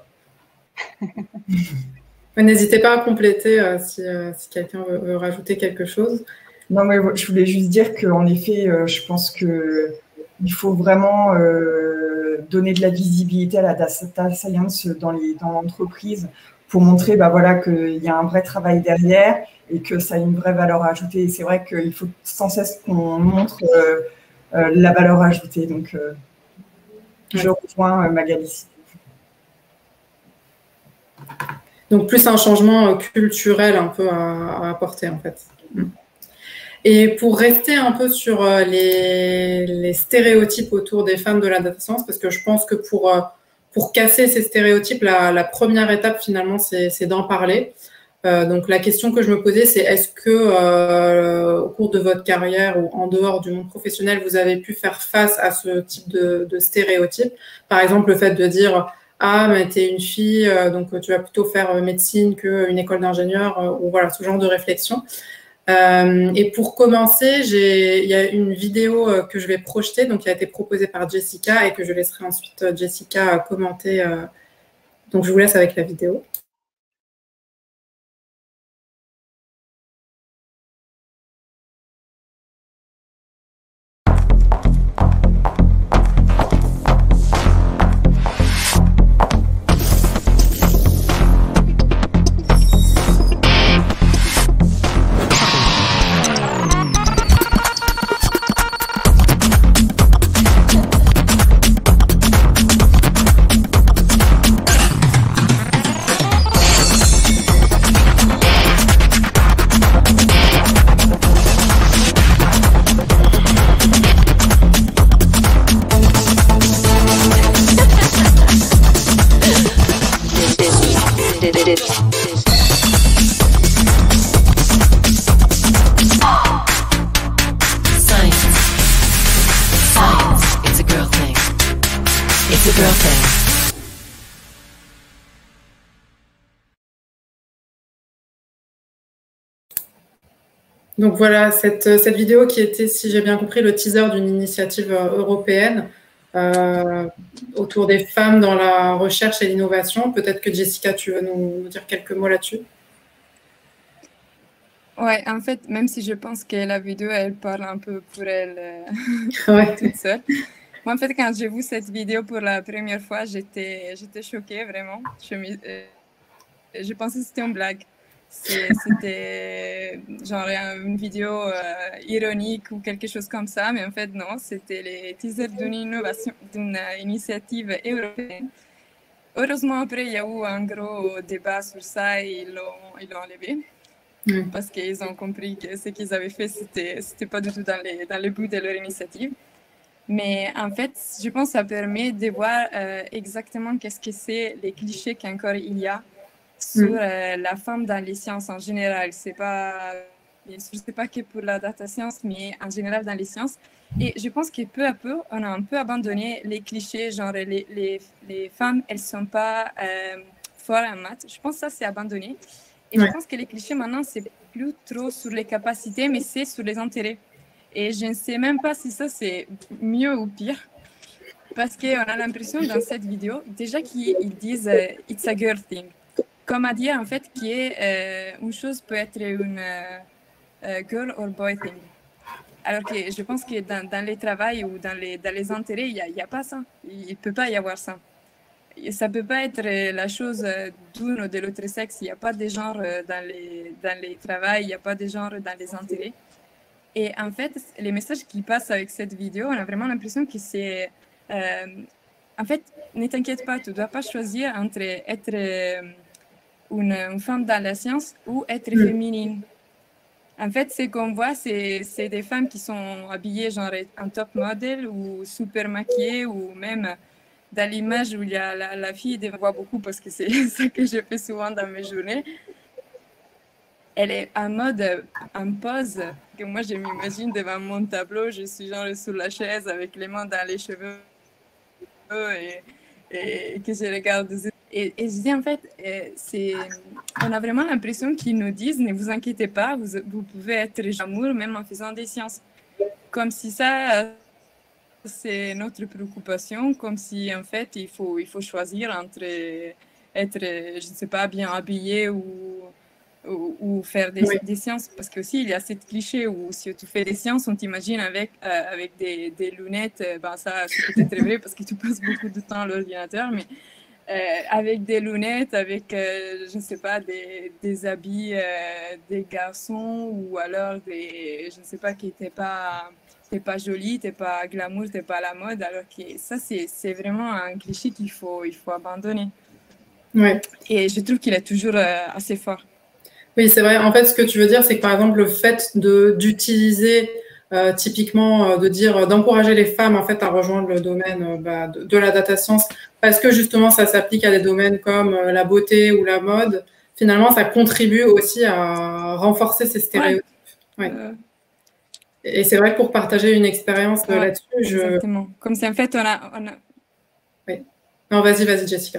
N'hésitez pas à compléter si quelqu'un veut rajouter quelque chose. Non, mais je voulais juste dire qu'en effet, je pense qu'il faut vraiment donner de la visibilité à la data science dans l'entreprise pour montrer voilà, qu'il y a un vrai travail derrière et que ça a une vraie valeur ajoutée. Et c'est vrai qu'il faut sans cesse qu'on montre la valeur ajoutée. Donc, je rejoins Magali. Donc, plus un changement culturel un peu à apporter, en fait. Et pour rester un peu sur les stéréotypes autour des femmes de la data science, parce que je pense que pour casser ces stéréotypes, la première étape, finalement, c'est d'en parler. Donc, la question que je me posais, c'est est-ce que au cours de votre carrière ou en dehors du monde professionnel, vous avez pu faire face à ce type de stéréotypes? Par exemple, le fait de dire « Ah, mais t'es une fille, donc tu vas plutôt faire médecine qu'une école d'ingénieur » ou voilà, ce genre de réflexion. Et pour commencer, il y a une vidéo que je vais projeter, donc qui a été proposée par Jessica et que je laisserai ensuite Jessica commenter. Donc, je vous laisse avec la vidéo. Donc voilà, cette vidéo qui était, si j'ai bien compris, le teaser d'une initiative européenne autour des femmes dans la recherche et l'innovation. Peut-être que Jessica, tu veux nous dire quelques mots là-dessus? Ouais, en fait, même si je pense que la vidéo, elle parle un peu pour elle toute seule. Moi, en fait, quand j'ai vu cette vidéo pour la première fois, j'étais choquée, vraiment. Je pensais que c'était une blague. c'était genre une vidéo ironique ou quelque chose comme ça, mais en fait non, c'était les teasers d'une initiative européenne. Heureusement, après, il y a eu un gros débat sur ça et ils l'ont enlevé. Parce qu'ils ont compris que ce qu'ils avaient fait, c'était pas du tout dans le but de leur initiative. Mais en fait, je pense que ça permet de voir exactement qu'est-ce que c'est les clichés qu'encore il y a sur la femme dans les sciences en général. C'est pas, bien sûr, c'est pas que pour la data science, mais en général dans les sciences. Et je pense que peu à peu, on a un peu abandonné les clichés, genre les femmes, elles sont pas fortes en maths. Je pense que ça, c'est abandonné. Et je pense que les clichés, maintenant, c'est plus trop sur les capacités, mais c'est sur les intérêts. Et je ne sais même pas si ça, c'est mieux ou pire. Parce qu'on a l'impression dans cette vidéo, déjà qu'ils disent « it's a girl thing ». Comme à dire, en fait, une chose peut être une girl or boy thing. Alors que je pense que dans les travails ou dans les intérêts, il n'y a pas ça. Il ne peut pas y avoir ça. Ça ne peut pas être la chose d'une ou de l'autre sexe. Il n'y a pas de genre dans les travails, il n'y a pas de genre dans les intérêts. Et en fait, les messages qui passent avec cette vidéo, on a vraiment l'impression que c'est... en fait, ne t'inquiète pas, tu ne dois pas choisir entre être une femme dans la science ou être féminine. En fait, ce qu'on voit, c'est des femmes qui sont habillées genre en top model ou super maquillées ou même dans l'image où il y a la fille, je vois beaucoup parce que c'est ça que je fais souvent dans mes journées. Elle est en mode, en pose, que moi je m'imagine devant mon tableau, je suis genre sur la chaise avec les mains dans les cheveux et que je regarde. Et je dis en fait, on a vraiment l'impression qu'ils nous disent, ne vous inquiétez pas, vous pouvez être amour même en faisant des sciences. Comme si ça, c'est notre préoccupation, comme si en fait il faut choisir entre être, je ne sais pas, bien habillé ou faire des sciences, parce que aussi il y a cette cliché où si tu fais des sciences, on t'imagine avec des lunettes, ben ça c'est peut-être vrai parce que tu passes beaucoup de temps à l'ordinateur, mais avec des lunettes, avec, je ne sais pas, des habits des garçons ou alors je ne sais pas, qui n'étaient pas jolis, t'es pas glamour, t'es pas à la mode, alors que ça c'est vraiment un cliché qu'il faut abandonner. Ouais. Et je trouve qu'il est toujours assez fort. Oui, c'est vrai. En fait, ce que tu veux dire, c'est que par exemple, le fait d'utiliser typiquement, d'encourager les femmes en fait à rejoindre le domaine de la data science, parce que justement, ça s'applique à des domaines comme la beauté ou la mode. Finalement, ça contribue aussi à renforcer ces stéréotypes. Ouais. Et c'est vrai que pour partager une expérience là-dessus, exactement. Comme c'est en fait, on a... Oui. Non, vas-y, Jessica.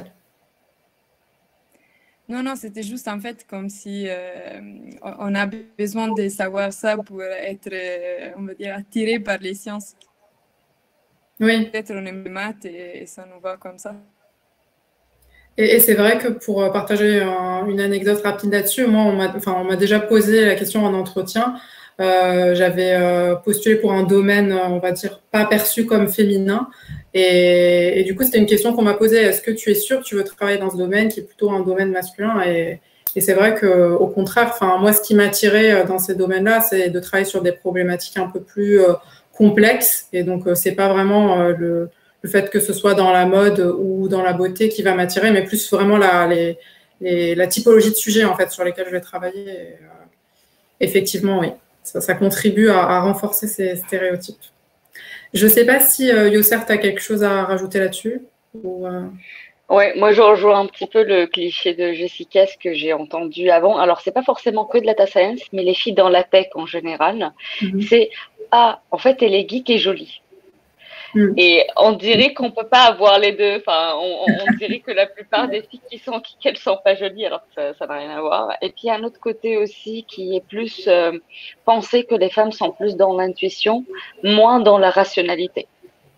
Non, c'était juste en fait comme si on a besoin de savoir ça pour être, on va dire, attiré par les sciences. Oui. Peut-être on aime les maths et ça nous va comme ça. Et c'est vrai que pour partager une anecdote rapide là-dessus, moi, on m'a déjà posé la question en entretien. J'avais postulé pour un domaine, on va dire, pas perçu comme féminin. Et du coup, c'était une question qu'on m'a posée. Est-ce que tu es sûre que tu veux travailler dans ce domaine qui est plutôt un domaine masculin? Et c'est vrai qu'au contraire, moi, ce qui m'attirait dans ces domaines-là, c'est de travailler sur des problématiques un peu plus complexes. Et donc, c'est pas vraiment le fait que ce soit dans la mode ou dans la beauté qui va m'attirer, mais plus vraiment la typologie de sujets, en fait, sur lesquels je vais travailler. Et, effectivement, oui. Ça contribue à renforcer ces stéréotypes. Je ne sais pas si Yossert, tu as quelque chose à rajouter là-dessus ou, Oui, moi je rejoins un petit peu le cliché de Jessica, ce que j'ai entendu avant. Alors, c'est pas forcément que de la data science, mais les filles dans la tech en général, c'est « Ah, en fait, elle est geek et jolie ». Et on dirait qu'on peut pas avoir les deux. Enfin, on dirait que la plupart des filles qui sont geeks, elles sont pas jolies, alors que ça n'a rien à voir. Et puis, il y a un autre côté aussi qui est plus penser que les femmes sont plus dans l'intuition, moins dans la rationalité.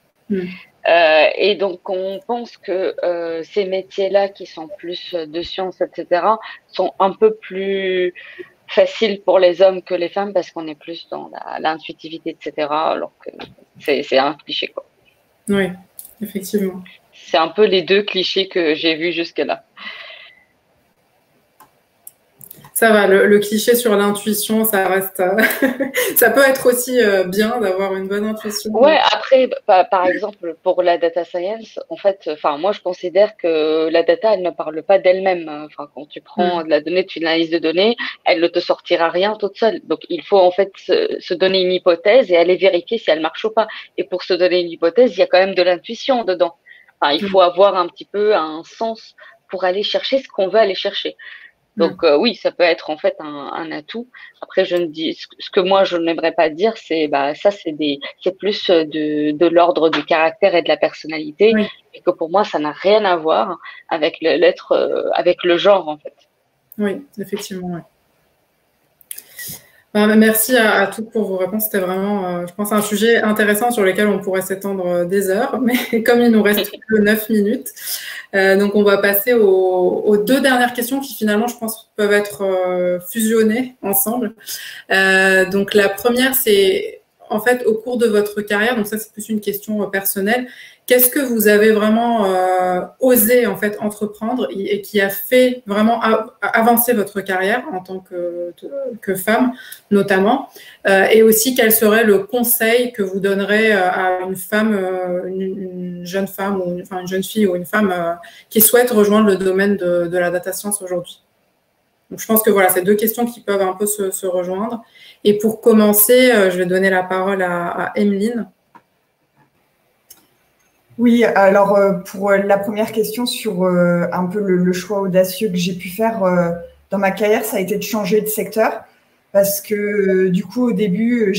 Et donc, on pense que ces métiers-là qui sont plus de sciences, etc., sont un peu plus faciles pour les hommes que les femmes parce qu'on est plus dans l'intuitivité, etc., alors que c'est un cliché, quoi. Oui, effectivement. C'est un peu les deux clichés que j'ai vus jusque-là. Ça va, le cliché sur l'intuition, ça reste. Ça peut être aussi bien d'avoir une bonne intuition. Ouais, après, par exemple, pour la data science, en fait, enfin, moi, je considère que la data, elle ne parle pas d'elle-même. Enfin, quand tu prends de la donnée, tu fais une analyse de données, elle ne te sortira rien toute seule. Donc, il faut en fait se donner une hypothèse et aller vérifier si elle marche ou pas. Et pour se donner une hypothèse, il y a quand même de l'intuition dedans. Enfin, il faut avoir un petit peu un sens pour aller chercher ce qu'on veut aller chercher. Donc oui, ça peut être en fait un atout. Après, je ne dis ce que moi je n'aimerais pas dire, c'est ça c'est plus de l'ordre du caractère et de la personnalité, et que pour moi ça n'a rien à voir avec l'être avec le genre en fait. Oui, effectivement. Ouais. Merci à toutes pour vos réponses. C'était vraiment, je pense, un sujet intéressant sur lequel on pourrait s'étendre des heures. Mais comme il nous reste que 9 minutes, donc on va passer aux 2 dernières questions qui finalement, je pense, peuvent être fusionnées ensemble. Donc la première, c'est en fait au cours de votre carrière, donc ça c'est plus une question personnelle, qu'est-ce que vous avez vraiment osé en fait entreprendre et qui a fait vraiment avancer votre carrière en tant que femme notamment, et aussi quel serait le conseil que vous donnerez à une femme, une jeune femme ou une jeune fille ou une femme qui souhaite rejoindre le domaine de la data science aujourd'hui. Donc je pense que voilà, c'est 2 questions qui peuvent un peu se rejoindre. Et pour commencer, je vais donner la parole à Emeline. Oui, alors pour la première question sur un peu le choix audacieux que j'ai pu faire dans ma carrière, ça a été de changer de secteur parce que du coup au début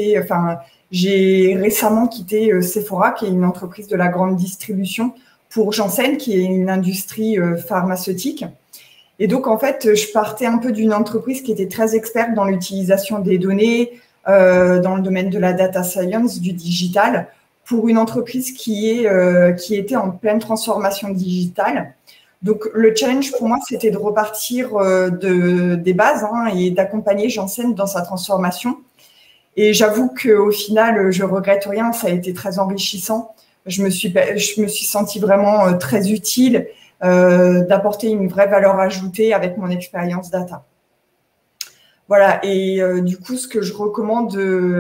j'ai récemment quitté Sephora, qui est une entreprise de la grande distribution, pour Janssen, qui est une industrie pharmaceutique. Et donc en fait, je partais un peu d'une entreprise qui était très experte dans l'utilisation des données, dans le domaine de la data science, du digital, pour une entreprise qui était en pleine transformation digitale. Donc, le challenge pour moi, c'était de repartir des bases et d'accompagner Janssen dans sa transformation. Et j'avoue qu'au final, je regrette rien, ça a été très enrichissant. Je me suis sentie vraiment très utile, d'apporter une vraie valeur ajoutée avec mon expérience data. Voilà, et du coup, ce que je recommande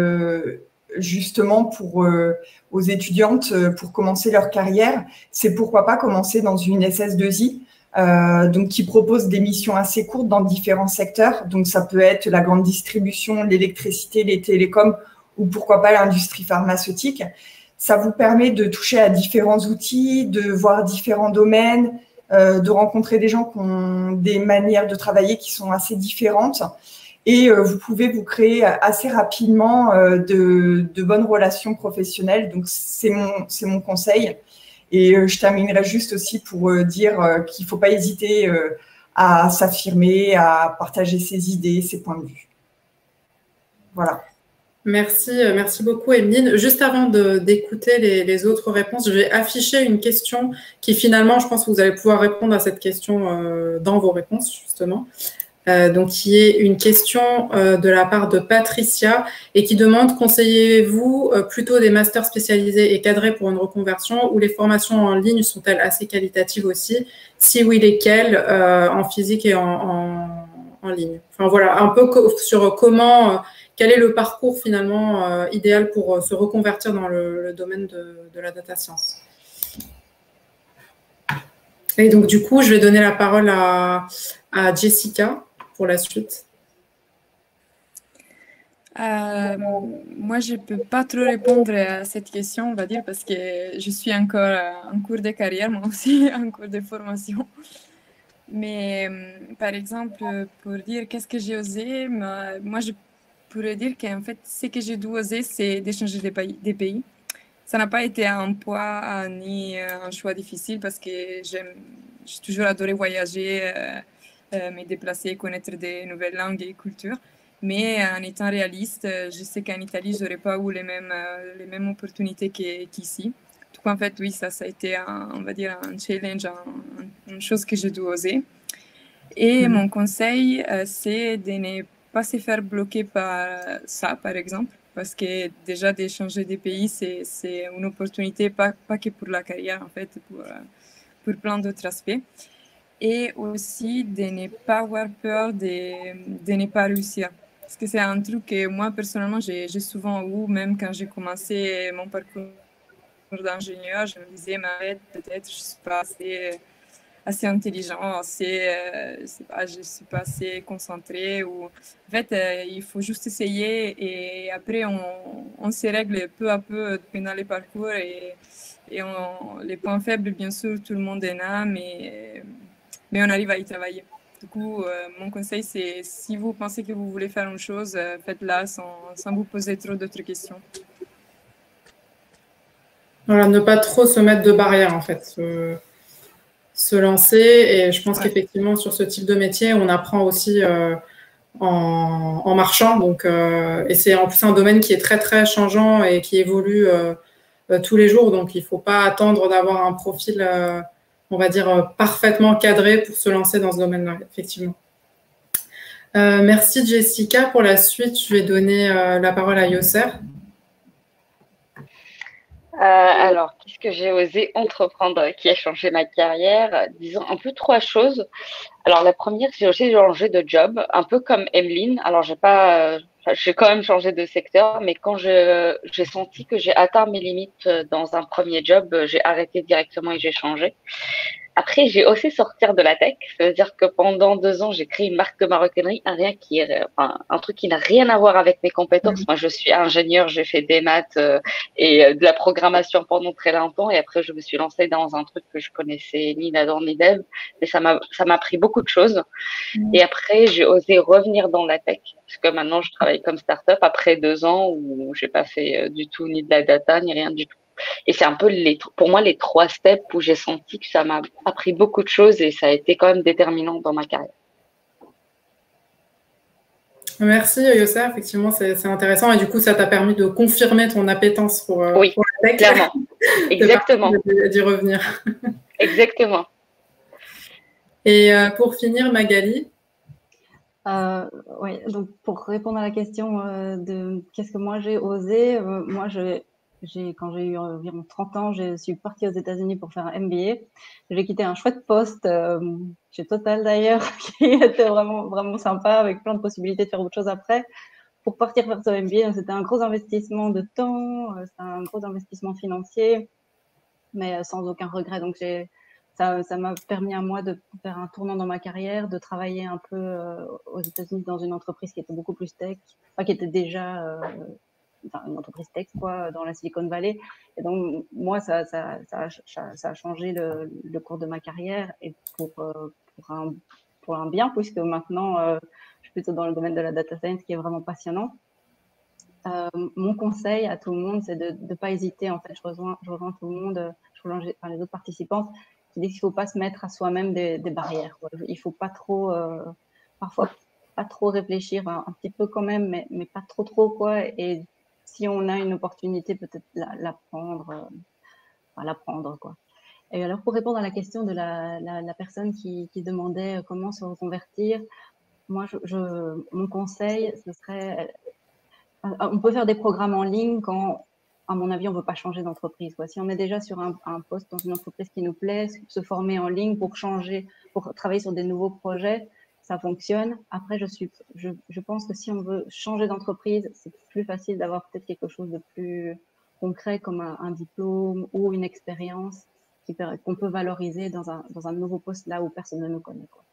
justement aux étudiantes pour commencer leur carrière, c'est pourquoi pas commencer dans une SS2I, donc qui propose des missions assez courtes dans différents secteurs. Donc ça peut être la grande distribution, l'électricité, les télécoms ou pourquoi pas l'industrie pharmaceutique. Ça vous permet de toucher à différents outils, de voir différents domaines, de rencontrer des gens qui ont des manières de travailler qui sont assez différentes. Et vous pouvez vous créer assez rapidement de bonnes relations professionnelles. Donc, c'est mon conseil. Et je terminerai juste aussi pour dire qu'il ne faut pas hésiter à s'affirmer, à partager ses idées, ses points de vue. Voilà. Merci beaucoup, Emeline. Juste avant d'écouter les autres réponses, je vais afficher une question qui finalement, je pense que vous allez pouvoir répondre à cette question dans vos réponses, justement. Donc, qui est une question de la part de Patricia et qui demande: conseillez-vous plutôt des masters spécialisés et cadrés pour une reconversion, ou les formations en ligne sont-elles assez qualitatives aussi? Si oui, lesquelles en physique et en ligne? Enfin voilà, un peu sur comment, quel est le parcours finalement idéal pour se reconvertir dans le domaine de la data science. Et donc du coup, je vais donner la parole à Jessica pour la suite. Moi, je ne peux pas trop répondre à cette question, on va dire, parce que je suis encore en cours de carrière, moi aussi, en cours de formation. Mais par exemple, pour dire qu'est-ce que j'ai osé, moi, je pourrais dire qu'en fait, ce que j'ai dû oser, c'est d'échanger des pays. Ça n'a pas été un poids ni un choix difficile, parce que j'ai toujours adoré voyager, me déplacer, connaître des nouvelles langues et cultures. Mais en étant réaliste, je sais qu'en Italie, je n'aurais pas eu les mêmes opportunités qu'ici. Donc en fait, oui, ça a été, on va dire, un challenge, une chose que j'ai dû oser. Et mon conseil, c'est de ne pas se faire bloquer par ça, par exemple, parce que déjà, d'échanger des pays, c'est une opportunité, pas que pour la carrière, en fait, pour plein d'autres aspects. et aussi de ne pas avoir peur de ne pas réussir. Parce que c'est un truc que moi, personnellement, j'ai souvent eu, même quand j'ai commencé mon parcours d'ingénieur, je me disais, mais peut-être je ne suis pas assez intelligent, je ne suis pas assez concentrée. En fait, il faut juste essayer et après, on se règle peu à peu pendant les parcours et les points faibles, bien sûr, tout le monde en a, mais on arrive à y travailler. Du coup, mon conseil, c'est si vous pensez que vous voulez faire une chose, faites-la sans vous poser trop d'autres questions. Voilà, ne pas trop se mettre de barrières, en fait. Se lancer. Et je pense qu'effectivement, sur ce type de métier, on apprend aussi en marchant. Donc, et c'est en plus un domaine qui est très, très changeant et qui évolue tous les jours. Donc, il ne faut pas attendre d'avoir un profil, on va dire, parfaitement cadré pour se lancer dans ce domaine-là, effectivement. Merci, Jessica. Pour la suite, je vais donner la parole à Yosser. Alors, qu'est-ce que j'ai osé entreprendre qui a changé ma carrière? Disons un peu trois choses. Alors, la première, j'ai aussi changé de job, un peu comme Emeline. Alors, j'ai quand même changé de secteur, mais quand j'ai senti que j'ai atteint mes limites dans un premier job, j'ai arrêté directement et j'ai changé. Après, j'ai aussi sortir de la tech. C'est-à-dire que pendant 2 ans, j'ai créé une marque de maroquinerie, un truc qui n'a rien à voir avec mes compétences. Moi, je suis ingénieure, j'ai fait des maths et de la programmation pendant très longtemps. Et après, je me suis lancée dans un truc que je connaissais ni d'Adam ni d'Ève. Et ça m'a appris beaucoup de choses. Et après, j'ai osé revenir dans la tech. Parce que maintenant, je travaille comme start-up après 2 ans où j'ai pas fait du tout ni de la data, ni rien du tout. Et c'est un peu pour moi les 3 steps où j'ai senti que ça m'a appris beaucoup de choses et ça a été quand même déterminant dans ma carrière. Merci Yosser, effectivement c'est intéressant et du coup ça t'a permis de confirmer ton appétence pour la tech. Clairement, exactement. D'y revenir. Exactement. Et pour finir, Magali. Oui, donc pour répondre à la question de qu'est-ce que moi j'ai osé, moi quand j'ai eu environ 30 ans, je suis partie aux États-Unis pour faire un MBA. J'ai quitté un chouette poste chez Total d'ailleurs, qui était vraiment, vraiment sympa, avec plein de possibilités de faire autre chose après, pour partir faire ce MBA. C'était un gros investissement de temps, c'était un gros investissement financier, mais sans aucun regret. Donc ça m'a permis à moi de faire un tournant dans ma carrière, de travailler un peu aux États-Unis dans une entreprise qui était beaucoup plus tech, qui était déjà une entreprise tech dans la Silicon Valley. Et donc moi ça a changé le cours de ma carrière et pour un bien, puisque maintenant je suis plutôt dans le domaine de la data science qui est vraiment passionnant. Mon conseil à tout le monde, c'est de ne pas hésiter. En fait, je rejoins tout le monde, les autres participants qui disent qu'il ne faut pas se mettre à soi-même des barrières. Il ne faut pas trop, parfois, pas trop réfléchir, un petit peu quand même, mais pas trop, quoi. Et si on a une opportunité, peut-être la prendre, quoi. Et alors, pour répondre à la question de la personne qui demandait comment se reconvertir, moi, mon conseil, ce serait, on peut faire des programmes en ligne quand, à mon avis, on ne veut pas changer d'entreprise. Si on est déjà sur un poste dans une entreprise qui nous plaît, se former en ligne pour travailler sur des nouveaux projets, ça fonctionne. Après, je pense que si on veut changer d'entreprise, c'est plus facile d'avoir peut-être quelque chose de plus concret comme un diplôme ou une expérience qu'on peut valoriser dans un nouveau poste là où personne ne nous connaît, quoi.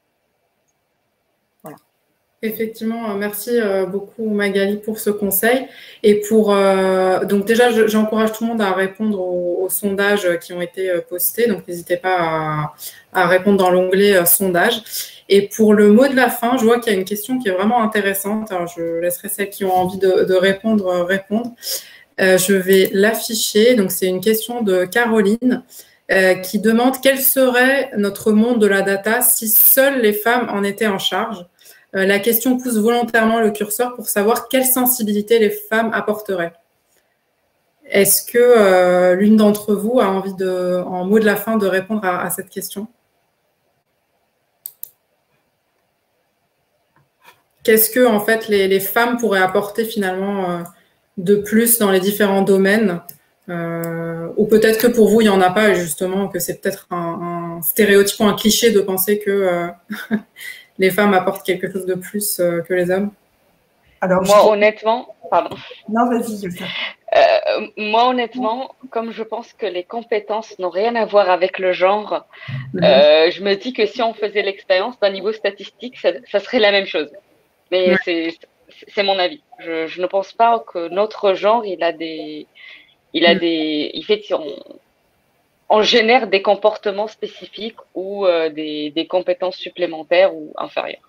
Voilà. Effectivement, merci beaucoup Magali pour ce conseil. Et donc déjà, j'encourage tout le monde à répondre aux sondages qui ont été postés. Donc n'hésitez pas à répondre dans l'onglet sondage. Et pour le mot de la fin, je vois qu'il y a une question qui est vraiment intéressante. Alors je laisserai celles qui ont envie de répondre. Je vais l'afficher. Donc c'est une question de Caroline qui demande quel serait notre monde de la data si seules les femmes en étaient en charge. La question pousse volontairement le curseur pour savoir quelle sensibilité les femmes apporteraient. Est-ce que l'une d'entre vous a envie en mot de la fin, de répondre à cette question? Qu'est-ce que en fait, les femmes pourraient apporter finalement de plus dans les différents domaines ou peut-être que pour vous, il n'y en a pas, justement, que c'est peut-être un stéréotype ou un cliché de penser que les femmes apportent quelque chose de plus que les hommes? Alors, moi, honnêtement, pardon. Non, vas-y, Yossa. Moi, honnêtement, comme je pense que les compétences n'ont rien à voir avec le genre, je me dis que si on faisait l'expérience d'un niveau statistique, ça serait la même chose. Mais c'est mon avis. Je ne pense pas que notre genre, on génère des comportements spécifiques ou des compétences supplémentaires ou inférieures.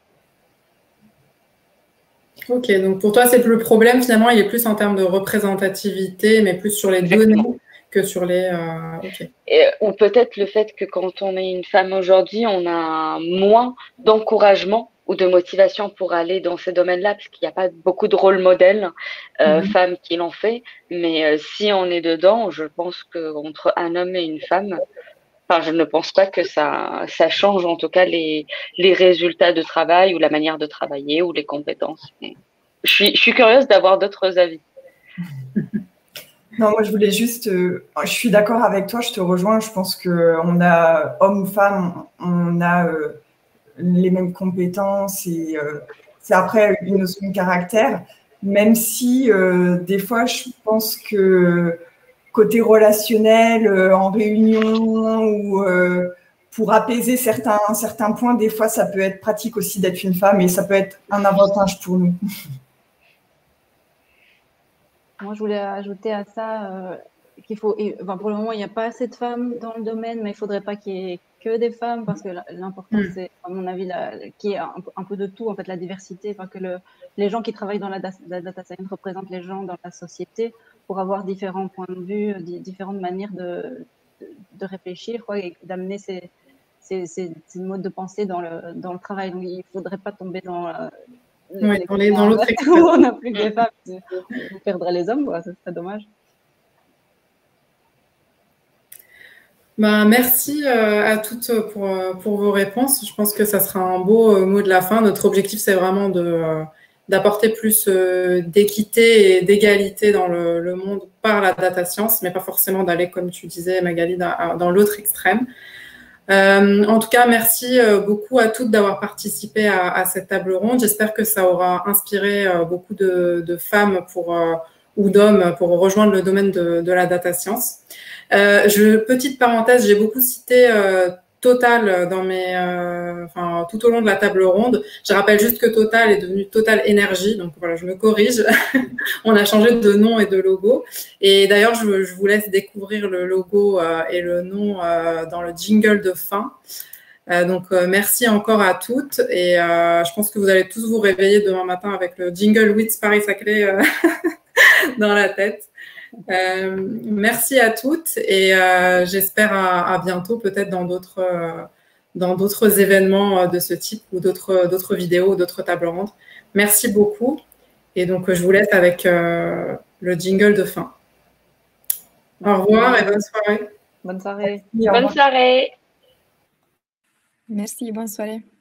Ok, donc pour toi, c'est le problème finalement, il est plus en termes de représentativité, mais plus sur les données que sur les... Ou peut-être le fait que quand on est une femme aujourd'hui, on a moins d'encouragement ou de motivation pour aller dans ces domaines-là, parce qu'il n'y a pas beaucoup de rôle modèles femmes qui l'ont fait. Mais si on est dedans, je pense qu'entre un homme et une femme, enfin, je ne pense pas que ça change en tout cas les résultats de travail ou la manière de travailler ou les compétences. Je suis curieuse d'avoir d'autres avis. Non, moi je voulais juste, je suis d'accord avec toi, je te rejoins. Je pense qu'on a hommes ou femmes, on a les mêmes compétences et c'est après une notion de caractère. Même si des fois je pense que côté relationnel, en réunion ou pour apaiser certains points, des fois, ça peut être pratique aussi d'être une femme et ça peut être un avantage pour nous. Moi, je voulais ajouter à ça qu'il faut, enfin, pour le moment, il n'y a pas assez de femmes dans le domaine, mais il ne faudrait pas qu'il y ait que des femmes parce que l'important, c'est, à mon avis, qu'il y ait un peu de tout, en fait, la diversité, enfin, que les gens qui travaillent dans la data science représentent les gens dans la société pour avoir différents points de vue, différentes manières de réfléchir, quoi, et d'amener ces modes de pensée dans le travail. Donc, il ne faudrait pas tomber dans l'autre extrême. On n'a plus que des femmes, on perdrait les hommes, quoi, ce serait dommage. Merci à toutes pour vos réponses. Je pense que ça sera un beau mot de la fin. Notre objectif, c'est vraiment d'apporter plus d'équité et d'égalité dans le monde par la data science, mais pas forcément d'aller, comme tu disais, Magali, dans l'autre extrême. En tout cas, merci beaucoup à toutes d'avoir participé à cette table ronde. J'espère que ça aura inspiré beaucoup de femmes ou d'hommes pour rejoindre le domaine de la data science. Petite parenthèse, j'ai beaucoup cité Total tout au long de la table ronde. Je rappelle juste que Total est devenu Total Energy, donc voilà, je me corrige. On a changé de nom et de logo. Et d'ailleurs, je vous laisse découvrir le logo et le nom dans le jingle de fin. Merci encore à toutes et je pense que vous allez tous vous réveiller demain matin avec le jingle WITS Paris-Saclay dans la tête. Merci à toutes et j'espère à bientôt, peut-être dans d'autres événements de ce type ou d'autres vidéos, d'autres tables rondes. Merci beaucoup et donc je vous laisse avec le jingle de fin. Au revoir et bonne soirée. Bonne soirée. Bonne soirée. Merci, bonne soirée.